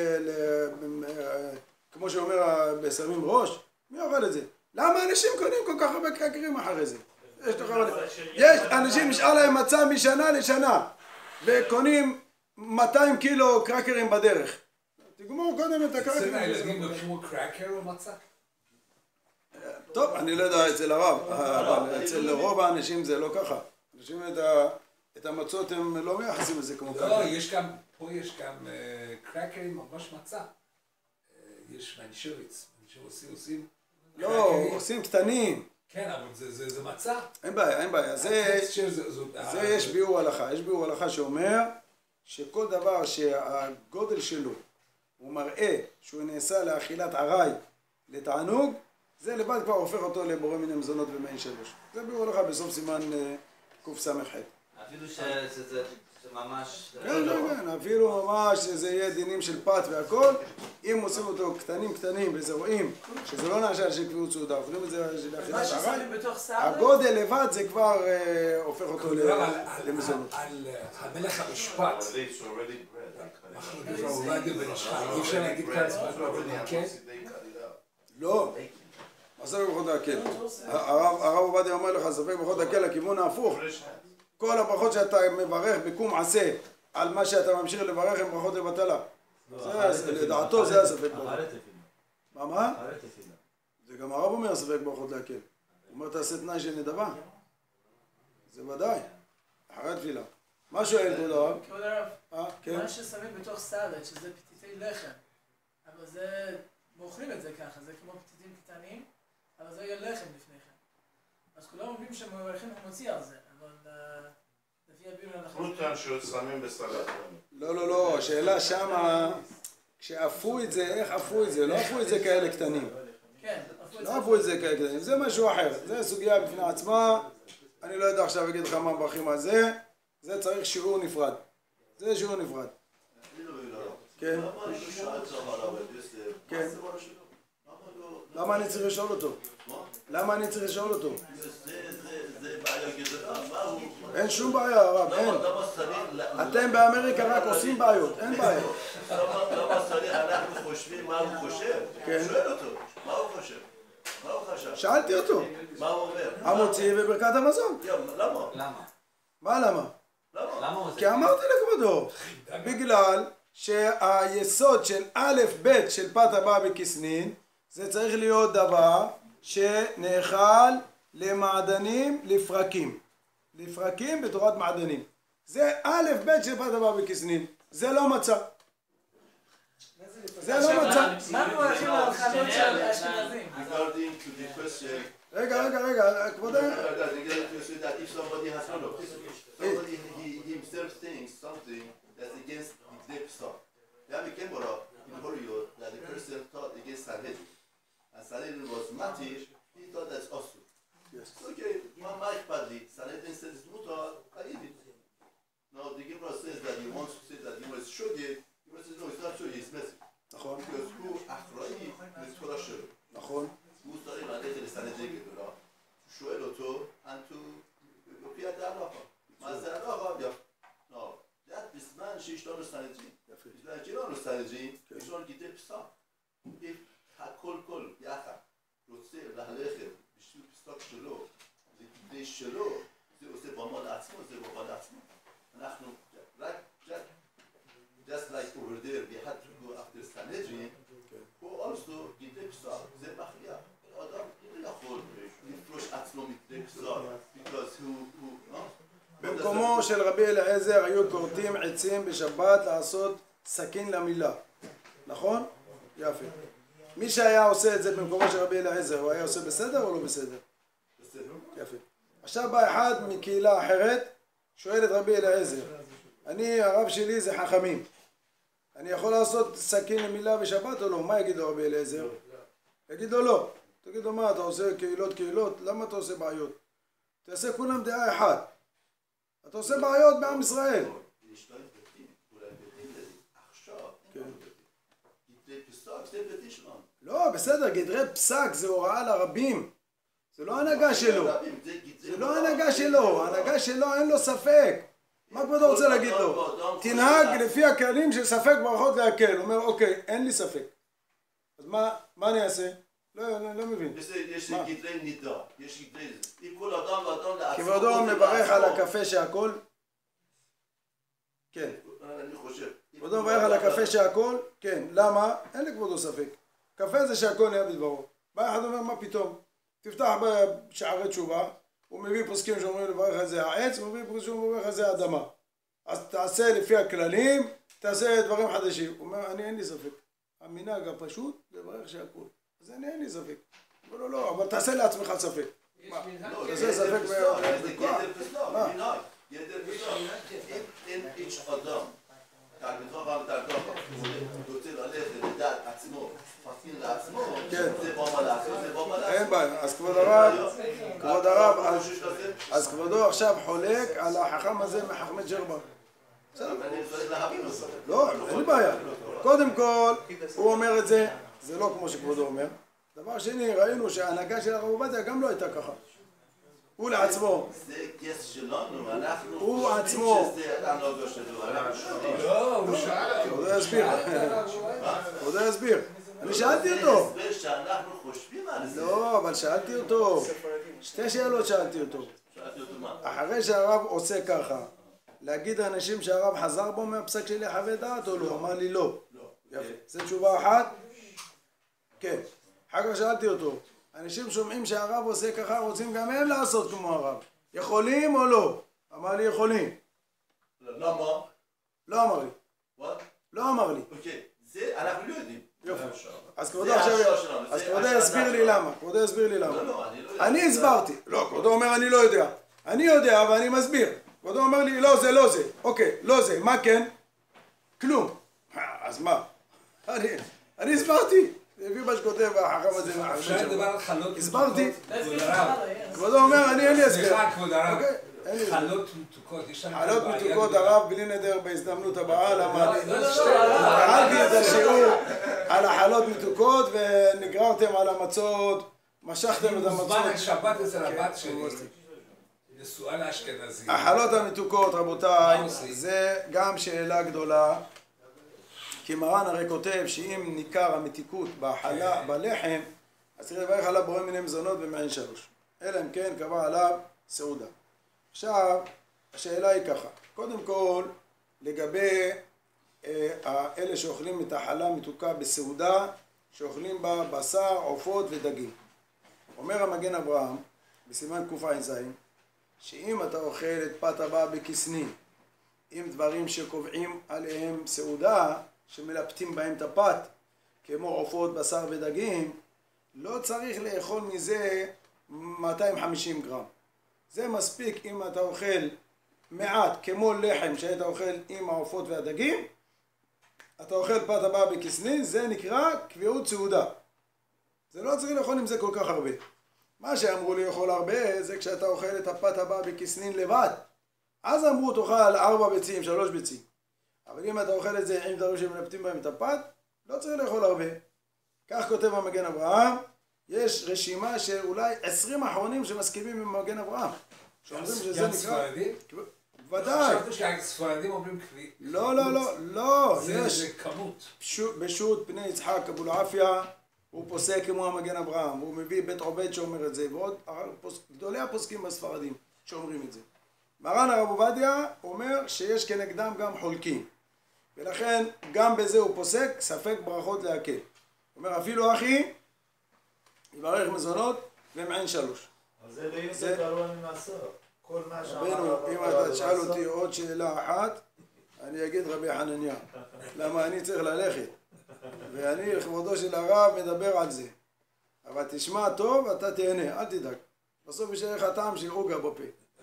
כמו שאומר בשמים ראש. מי אוכל את זה? למה אנשים קונים כל כך הרבה קרקרים אחרי זה? יש אנשים נשאר להם מצה משנה לשנה וקונים מאתיים קילו קרקרים בדרך. תגמור קודם את הקרקרים. אצל הילדים לוקחים קרקר או מצה? טוב, אני לא יודע אצל הרב, אבל אצל רוב האנשים זה לא ככה. אנשים את המצות הם לא מייחסים לזה כמו קרקר. לא, יש גם, פה יש גם קרקרים ממש מצה. יש מנשוריץ, מנשוריץ עושים. לא, עושים קטנים. כן, אבל זה מצה. אין בעיה, אין בעיה. זה יש ביאור הלכה. יש ביאור הלכה שאומר שכל דבר שהגודל שלו הוא מראה שהוא נעשה לאכילת עראי לתענוג, זה לבד כבר הופך אותו לבורא מיני מזונות ומעין שלוש. זה ביאור הלכה בסוף סימן קס"ח. אפילו שזה ממש... כן, כן, כן, אפילו ממש שזה יהיה דינים של פת והכל, אם עושים אותו קטנים קטנים וזה רואים שזה לא נעשה של קביעות סעודה, אפילו את זה לאכילת הרעי, הגודל לבד זה כבר הופך אותו למזונות. על המלך המשפט, אי אפשר להגיד כאן סבב ברכות להקל? לא, מה סבב ברכות להקל? הרב עובדיה אומר לך סבב ברכות להקל לכיוון ההפוך. כל הברכות שאתה מברך בקום עשה על מה שאתה ממשיך לברך הן ברכות לבטלה. לדעתו זה הספק ברכות. מה מה? זה גם הרב אומר ספק ברכות להקל. הוא אומר תעשה תנאי של נדבה. זה ודאי. אחרי התפילה. מה שואל כבוד הרב? כבוד הרב, מה ששמים בתוך סלט, שזה פתיתי לחם, אבל זה, מאוכלים את זה ככה, זה כמו פתיתים קטנים, אבל זה יהיה לחם לפני כן. אז כולם אומרים שמברכים המוציא על זה, אבל לפי הביאו אנחנו... פרוטן ששמים בסלט. לא, לא, לא, השאלה שמה, כשאפו את זה, איך אפו את זה? לא אפו את זה כאלה קטנים. כן, לא אפו את זה כאלה קטנים, זה משהו אחר, זה סוגיה בפני עצמה, אני לא יודע עכשיו להגיד לך מה מברכים על זה, זה צריך שיעור נפרד. זה שיעור נפרד. כן. כן. למה אני צריך לשאול אותו? למה אני צריך לשאול אותו? אין שום בעיה, הרב, אין. אתם באמריקה רק עושים בעיות, אין בעיה. למה צריך אנחנו חושבים מה הוא חושב? שואל אותו, מה הוא חושב? מה הוא חשב? שאלתי אותו. מה הוא אומר? המוציא וברכת המזון. למה? למה? מה למה? למה? כי אמרתי לכבודו, בגלל שהיסוד של א' ב' של פת הבא בכסנין זה צריך להיות דבר שנאכל למעדנים לפרקים. לפרקים בתורת מעדנים. זה א' ב' של פת הבא בכסנין. זה לא מצה. זה לא מצה. מה מברכים על חנות של אשכנזים? רגע, רגע, רגע, כבודו. Somebody he himself thinks something that's against the Pesach. Then we came up in Hollywood that the person thought against Sanhedrin. And Sanhedrin was matir, he thought that's also. Yes. Okay, my mic badly. Sanhedrin says it's mutar, I eat it. Now the Gemara says that he wants to say that he was shogeg. He wants to say no, it's not shogeg, it's messy. נכון. Because who achrai לתורה שלו. נכון. הוא צריך ללכת לסנהדרין גדולה, שואל אותו, and to לפי הדעה מה זה הלכה? לא, זה בזמן שיש לנו סנהדרין. בזמן שיש לנו סנהדרין, יש לנו גידי פסק. אם הכל כל יחד רוצה ללכת בשביל פסק שלו, זה גידי שלו, זה עושה במה לעצמו, זה במה לעצמו. אנחנו, רק, just like over there, we had to go after Sanhedrin, who also גידי פסק, זה מכריע. האדם לא יכול לפרוש עצמו מגידי פסק, because who, who, במקומו של רבי אליעזר היו כורתים עצים בשבת לעשות סכין למילה, נכון? יפה. מי שהיה עושה את זה במקומו של רבי אליעזר, הוא היה עושה בסדר או לא בסדר? בסדר. יפה. עכשיו בא אחד מקהילה אחרת, שואל את רבי אליעזר, אני, הרב שלי זה חכמים, אני יכול לעשות סכין למילה בשבת או לא? מה יגיד לו רבי אליעזר? יגיד לו לא. תגיד לו מה, אתה עושה קהילות קהילות? למה אתה עושה בעיות? תעשה כולם דעה אחת. אתה עושה בעיות בעם ישראל. יש להם בתים, אולי בתים לזה. עכשיו, גדרי פסק, זה בתי שלנו. לא, בסדר, גדרי פסק זה הוראה לרבים. זה לא הנהגה שלו. זה לא הנהגה שלו. ההנהגה שלו אין לו ספק. מה כבודו רוצה להגיד לו? תנהג לפי הכללים של ספק ברכות להקל. הוא אומר, אוקיי, אין לי ספק. אז מה אני אעשה? לא, לא מבין. יש גדרי נידה, יש גדרי זה. אם כל אדם ואדם לעצמו... כבודו מברך על הקפה שהכל? כן. אני חושב. כבודו מברך על הקפה שהכל? כן. למה? אין לכבודו ספק. קפה זה שהכל נהיה בדברו. בא אחד אומר, מה פתאום? תפתח בשערי תשובה, הוא מביא פוסקים שאומרים לברך על זה העץ, הוא מביא פוסקים שאומרים לברך על זה האדמה. אז תעשה לפי הכללים, תעשה דברים חדשים. הוא אומר, אני אין לי ספק. המנהג הפשוט לברך שהכל. אז אני אין לי ספק. אבל לא, לא, אבל תעשה לעצמך ספק. מה? תעשה ספק מה? גדר פסלו, מנהג. גדר פסלו. אם איש אדם, תלמידו ותלמידו, הוא רוצה ללכת לדעת עצמו, פסקין לעצמו, זה במה לעשות, זה במה לעשות. אין בעיה. אז כבוד הרב, כבוד הרב, אז כבודו עכשיו חולק על החכם הזה מחכמי ג'רבה. אני צריך להבין אותו. לא, אין לי בעיה. קודם כל, הוא אומר את זה, זה לא כמו שכבודו אומר. דבר שני, ראינו שההנהגה של הרב עובדיה גם לא הייתה ככה. הוא לעצמו. זה גס שלנו, אנחנו הוא חושבים עצמו. שזה הנהגה שלו, אנחנו שואלים. לא, הוא שאל. כבודו יסביר. כבודו יסביר. אני שאלתי אותו. זה הסבר שאנחנו חושבים על זה. לא, אבל שאלתי אותו. שתי שאלות שאלתי אותו. שאלתי אותו מה? אחרי שהרב עושה ככה, להגיד לאנשים שהרב חזר בו מהפסק שלי חווה דעת או לא? אמר לי לא. יפה. זו תשובה אחת? כן. אחר כך שאלתי אותו, אנשים שומעים שהרב עושה ככה, רוצים גם הם לעשות כמו הרב. יכולים או לא? אמר לי יכולים. למה? לא אמר לי. מה? לא אמר לי. אוקיי, זה אנחנו לא יודעים. יופי. אז כבודו זה עכשיו... השאלה שלנו, אז זה כבודו השאלה יסביר לי שלנו. למה. כבודו יסביר לי למה. לא, לא, אני לא יודע. אני הסברתי. לא, כבודו אומר אני לא יודע. אני יודע ואני מסביר. כבודו אומר לי לא זה לא זה. אוקיי, לא זה. מה כן? כלום. אז מה? אני אני הסברתי. לפי מה שכותב החכם הזה. אפשר לדבר על חלות הסברתי. כבוד הרב. כבודו אומר אני אין לי הסבר. סליחה, כבוד הרב. אוקיי, אין לי הסבר. חלות מתוקות, יש לנו חלות בעיה מתוקות גדולה. הרב בלי נדר בהזדמנות הבאה. למה אני... לא, לא, קראתי את השיעור על החלות מתוקות ונגררתם על המצות, משכתם את המצות. מוזמן השבת אצל הבת שלי, נשואה לאשכנזי. החלות המתוקות רבותיי, מה עושים? זה גם שאלה גדולה, כי מרן הרי כותב שאם ניכר המתיקות בחלה, בלחם, אז צריך לברך עליו בורא מיני מזונות במעין שלוש. אלא אם כן קבע עליו סעודה. עכשיו, השאלה היא ככה, קודם כל, לגבי אה, אלה שאוכלים את החלה מתוקה בסעודה, שאוכלים בה בשר, עופות ודגים. אומר המגן אברהם, בסימן קע"ז, שאם אתה אוכל את פת הבא בכסנין, עם דברים שקובעים עליהם סעודה, שמלפתים בהם את הפת, כמו עופות, בשר ודגים, לא צריך לאכול מזה מאתיים וחמישים גרם. זה מספיק אם אתה אוכל מעט, כמו לחם שהיית אוכל עם העופות והדגים, אתה אוכל פת הבא בכסנין, זה נקרא קביעות סעודה. זה לא צריך לאכול עם זה כל כך הרבה. מה שאמרו לי לאכול הרבה, זה כשאתה אוכל את הפת הבא בכסנין לבד. אז אמרו תאכל ארבע ביצים, שלוש ביצים. אבל אם אתה אוכל את זה עם דברים שמלפתים בהם את הפת, לא צריך לאכול הרבה. כך כותב המגן אברהם, יש רשימה של אולי עשרים אחרונים שמסכימים עם המגן אברהם. שאומרים שזה גם נקרא... ספרדים? ודאי. חשבתי שהספרדים אומרים קביעות. לא, לא, לא, לא. זה יש זה כמות. פשוט- בשו"ת פני יצחק אבולעפיה, הוא פוסק כמו המגן אברהם, הוא מביא בית עובד שאומר את זה, ועוד פוס- גדולי הפוסקים בספרדים שאומרים את זה. מרן הרב עובדיה אומר שיש כנגדם גם חולקים, ולכן גם בזה הוא פוסק ספק ברכות להקל. הוא אומר אפילו אחי יברך מזונות ומעין שלוש. אז זה לא יהיה זה- גרוע ממעשר. כל מה שאמר רבנו, הרב אם הרב אתה תשאל במעשר, אותי עוד שאלה אחת, אני אגיד רבי חנניה, למה אני צריך ללכת, ואני לכבודו של הרב מדבר על זה, אבל תשמע טוב, אתה תהנה, אל תדאג, בסוף יש לך טעם של עוגה בפה.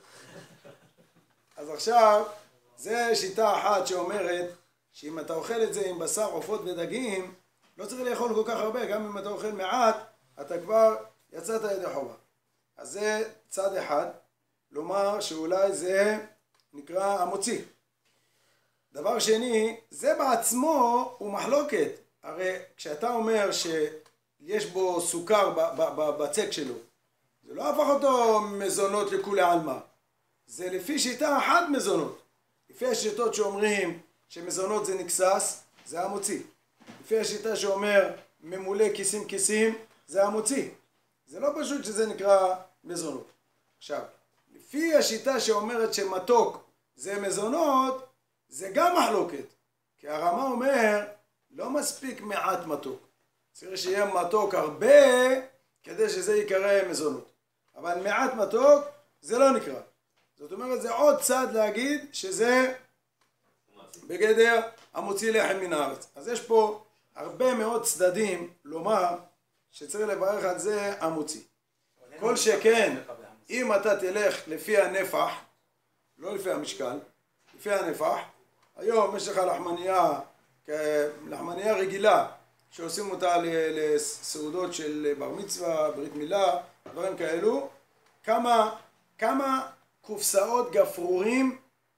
אז עכשיו, זה שיטה אחת שאומרת שאם אתה אוכל את זה עם בשר, עופות ודגים, לא צריך לאכול כל כך הרבה, גם אם אתה אוכל מעט, אתה כבר יצאת ידי חובה. אז זה צד אחד, לומר שאולי זה נקרא המוציא. דבר שני, זה בעצמו הוא מחלוקת. הרי כשאתה אומר שיש בו סוכר ב- ב- ב- בצק שלו, זה לא הפך אותו מזונות לכולי עלמא. זה לפי שיטה אחת מזונות. לפי השיטות שאומרים שמזונות זה נקסס, זה המוציא. לפי השיטה שאומר ממולא כיסים כיסים, זה המוציא. זה לא פשוט שזה נקרא מזונות. עכשיו, לפי השיטה שאומרת שמתוק זה מזונות, זה גם מחלוקת. כי הרמה אומר, לא מספיק מעט מתוק. צריך שיהיה מתוק הרבה כדי שזה יקרא מזונות. אבל מעט מתוק זה לא נקרא. זאת אומרת, זה עוד צד להגיד שזה בגדר המוציא לחם מן הארץ. אז יש פה הרבה מאוד צדדים לומר שצריך לברך על זה המוציא. כל שכן, אם אתה תלך לפי הנפח, לא לפי המשקל, לפי הנפח, היום יש לך לחמניה, לחמניה רגילה, שעושים אותה לסעודות של בר מצווה, ברית מילה, דברים כאלו, כמה, כמה קופסאות גפרורים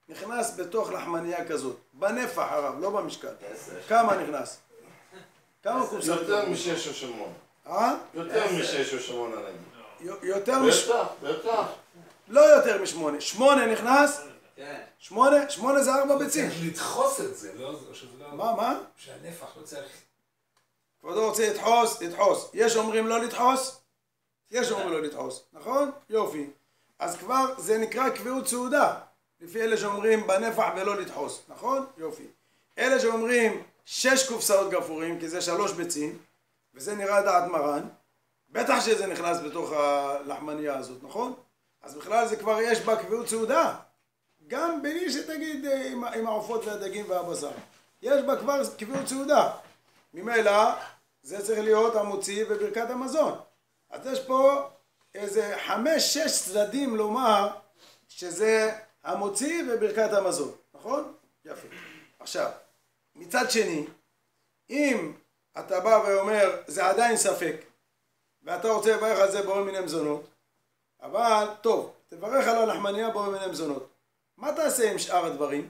נכנס בתוך לחמניה כזאת, בנפח הרב, לא במשקל. כמה נכנס? כמה קופסאות? יותר משש או שמונה. אה? יותר משש או שמונה נגיד. יותר מש... בטח, בטח. לא יותר משמונה. שמונה נכנס? כן. שמונה? שמונה זה ארבע ביצים. צריך לדחוס את זה, לא? מה, מה? שהנפח לא צריך... כבודו רוצה לדחוס, לדחוס. יש אומרים לא לדחוס? יש אומרים לא לדחוס, נכון? יופי. אז כבר זה נקרא קביעות סעודה. לפי אלה שאומרים בנפח ולא לדחוס, נכון? יופי. אלה שאומרים שש קופסאות גפורים, כי זה שלוש ביצים, וזה נראה דעת מרן, בטח שזה נכנס בתוך הלחמניה הזאת, נכון? אז בכלל זה כבר יש בה קביעות סעודה. גם בלי שתגיד עם, עם העופות והדגים והבשר. יש בה כבר קביעות סעודה. ממילא זה צריך להיות המוציא וברכת המזון. אז יש פה איזה חמש, שש צדדים לומר שזה המוציא וברכת המזון, נכון? יפה. עכשיו, מצד שני, אם אתה בא ואומר זה עדיין ספק, ואתה רוצה לברך על זה בכל מיני מזונות, אבל טוב, תברך על הלחמניה בכל מיני מזונות. מה תעשה עם שאר הדברים?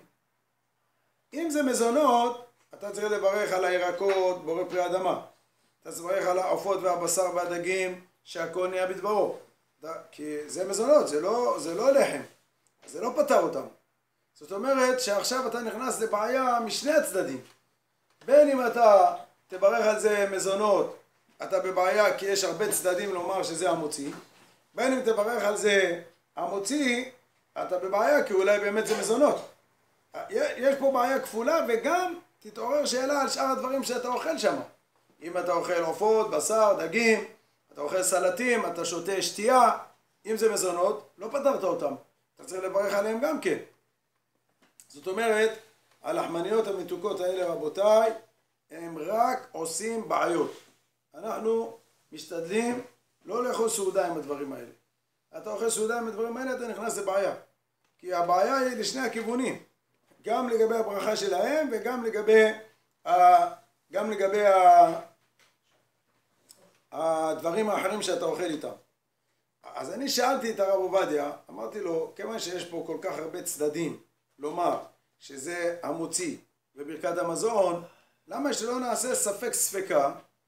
אם זה מזונות, אתה צריך לברך על הירקות, בורא פרי אדמה. אתה צריך לברך על העופות והבשר והדגים, שהכל נהיה בדברו. כי זה מזונות, זה לא, זה לא לחם. זה לא פתר אותם. זאת אומרת שעכשיו אתה נכנס לבעיה משני הצדדים. בין אם אתה תברך על זה מזונות, אתה בבעיה כי יש הרבה צדדים לומר שזה המוציא. בין אם תברך על זה המוציא, אתה בבעיה כי אולי באמת זה מזונות. יש פה בעיה כפולה וגם תתעורר שאלה על שאר הדברים שאתה אוכל שם. אם אתה אוכל עופות, בשר, דגים, אתה אוכל סלטים, אתה שותה שתייה, אם זה מזונות, לא פתרת אותם. אתה צריך לברך עליהם גם כן. זאת אומרת, הלחמניות המתוקות האלה, רבותיי, הם רק עושים בעיות. אנחנו משתדלים לא לאכול סעודה עם הדברים האלה. אתה אוכל סעודה עם הדברים האלה, אתה נכנס לבעיה. כי הבעיה היא לשני הכיוונים. גם לגבי הברכה שלהם וגם לגבי, ה... גם לגבי ה... הדברים האחרים שאתה אוכל איתם. אז אני שאלתי את הרב עובדיה, אמרתי לו, כיוון שיש פה כל כך הרבה צדדים לומר שזה המוציא וברכת המזון, למה שלא נעשה ספק ספקה,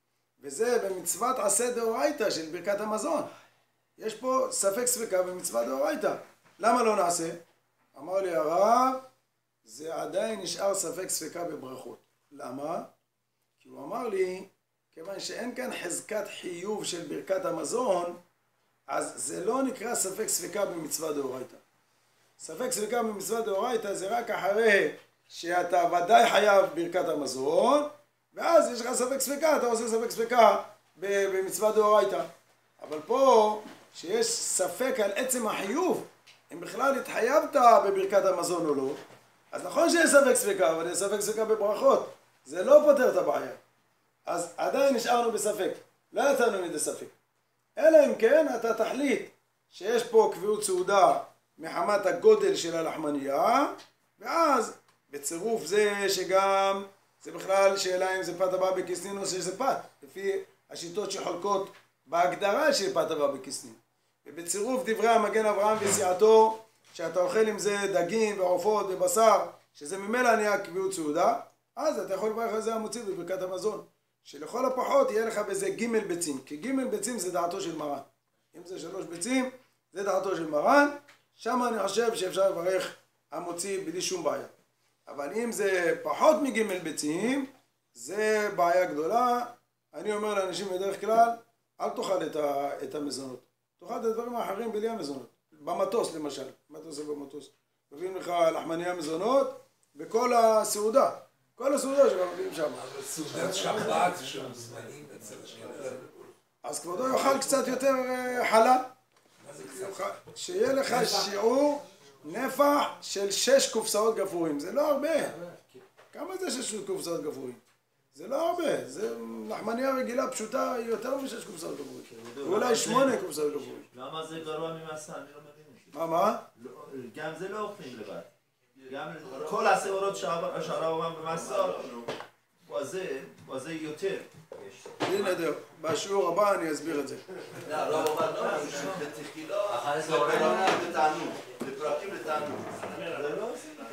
וזה במצוות עשה דאורייתא של ברכת המזון. יש פה ספק ספקה במצוות דאורייתא. למה לא נעשה? אמר לי הרב, זה עדיין נשאר ספק ספקה בברכות. למה? כי הוא אמר לי, כיוון שאין כאן חזקת חיוב של ברכת המזון, אז זה לא נקרא ספק ספקה במצווה דאורייתא. ספק ספקה במצווה דאורייתא זה רק אחרי שאתה ודאי חייב ברכת המזון, ואז יש לך ספק ספקה, אתה עושה ספק ספקה במצווה דאורייתא. אבל פה, שיש ספק על עצם החיוב, אם בכלל התחייבת בברכת המזון או לא, אז נכון שיש ספק ספקה, אבל יש ספק ספקה בברכות. זה לא פותר את הבעיה. אז עדיין נשארנו בספק, לא יצאנו מדי ספק. אלא אם כן אתה תחליט שיש פה קביעות סעודה מחמת הגודל של הלחמניה, ואז בצירוף זה שגם זה בכלל שאלה אם זה פת הבא בכיסנין או שזה פת, לפי השיטות שחולקות בהגדרה של פת הבא בכיסנין. ובצירוף דברי המגן אברהם וסיעתו, שאתה אוכל עם זה דגים ועופות ובשר, שזה ממילא נהיה קביעות סעודה, אז אתה יכול לברך על זה המוציא בברכת המזון. שלכל הפחות יהיה לך בזה ג' ביצים, כי ג' ביצים זה דעתו של מרן. אם זה שלוש ביצים, זה דעתו של מרן, שם אני חושב שאפשר לברך המוציא בלי שום בעיה. אבל אם זה פחות מג' ביצים, זה בעיה גדולה. אני אומר לאנשים בדרך כלל, אל תאכל את, ה, את המזונות. תאכל את הדברים האחרים בלי המזונות. במטוס למשל, מה אתה עושה במטוס? מביאים לך לחמניה מזונות וכל הסעודה. כל הסעודה שמביאים שם. אבל סעודת שבת שמוזמנים אצל השנייה. אז כבודו יאכל קצת יותר חלה. שיהיה לך שיעור נפח של שש קופסאות גפורים. זה לא הרבה. כמה זה שש קופסאות גפורים? זה לא הרבה. זה לחמניה רגילה פשוטה יותר משש קופסאות גפורים. אולי שמונה קופסאות גפורים. למה זה גרוע ממסע? אני לא מבין. מה, מה? גם זה לא אוכלים לבד. גם כל הסעורות שהרב אמר במסע, וזה יותר. הנה דרך, בשיעור הבא אני אסביר את זה. לא, לא, לא, בתחילה, בפרקים לתענוג, בפרקים לתענוג. זה לא עושים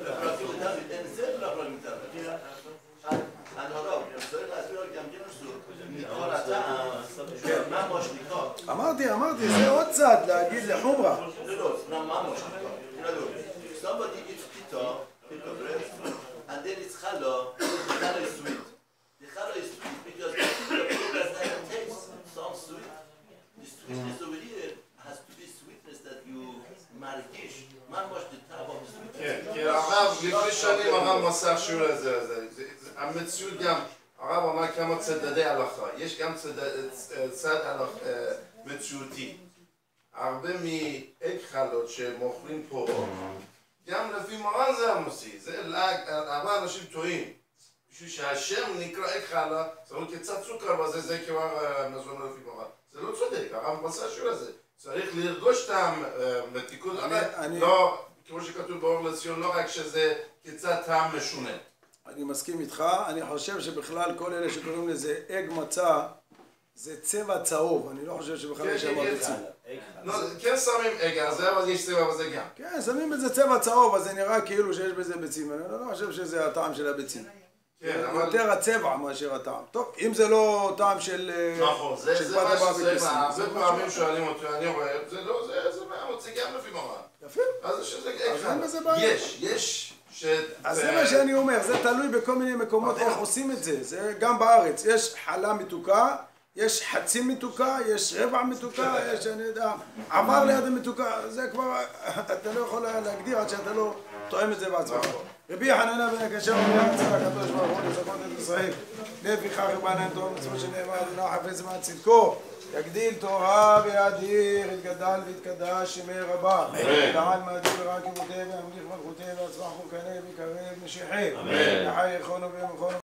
אמרתי, אמרתי, זה עוד צד להגיד לחומרה. No, no, it's not mamash. In other words, if somebody eats pita, pita bread, and then it's challah, the challah is sweet. The challah is sweet because the pita doesn't have a taste. It sounds sweet. The sweetness over here has to be sweetness that you margish. Mamash the type of sweetness. כן, כי הרב, לפני שנים הרב מסר שיעור הזה, המציאות גם, הרב אמר כמה צדדי הלכה, יש גם צד מציאותי. הרבה מאג חלות שמאכלים פה, גם לפי מרן זה המוסי, זה הרבה אנשים טועים. בשביל שהשם נקרא אג חלה, זה לא קצת סוכר בזה, זה כבר מזון לפי מרן. זה לא צודק, הרב מסר שיעור הזה. צריך לרגוש את המתיקות, לא, כמו שכתוב באור לציון, לא רק שזה קצת טעם משונה. אני מסכים איתך, אני חושב שבכלל כל אלה שקוראים לזה אג מצה, זה צבע צהוב, אני לא חושב שבכלל יש שם ביצים. כן שמים אג, אבל יש צבע בזה גם. כן, שמים בזה צבע צהוב, אז זה נראה כאילו שיש בזה ביצים, אני לא חושב שזה הטעם של הביצים. יותר הצבע מאשר הטעם. טוב, אם זה לא טעם של... נכון, זה מה שזה, הרבה פעמים שואלים אותי, אני רואה, זה לא, זה מוציא גם לפי מרן. יפה. אז שזה אז אין בזה בעיה. יש, יש. אז זה מה שאני אומר, זה תלוי בכל מיני מקומות איך עושים את זה. זה גם בארץ, יש חלה מתוקה, יש חצי מתוקה, יש רבע מתוקה, יש, אני יודע, עבר ליד המתוקה, זה כבר, אתה לא יכול להגדיר עד שאתה לא תואם את זה בעצמך. רבי חננה בן הקשר וביעצר הקדוש ברוך הוא לזכות את ישראל. לפיכך רבנן תורה מצוות שנאמר אדוני חפץ למען צדקו. יגדיל תורה ויאדיר, יתגדל ויתקדש שמי רבה. לעל מאדיר ורק ימותה וימליך מלכותה ויצמח חוקנה ויקרב משיחי. יחי יכונו וימכונו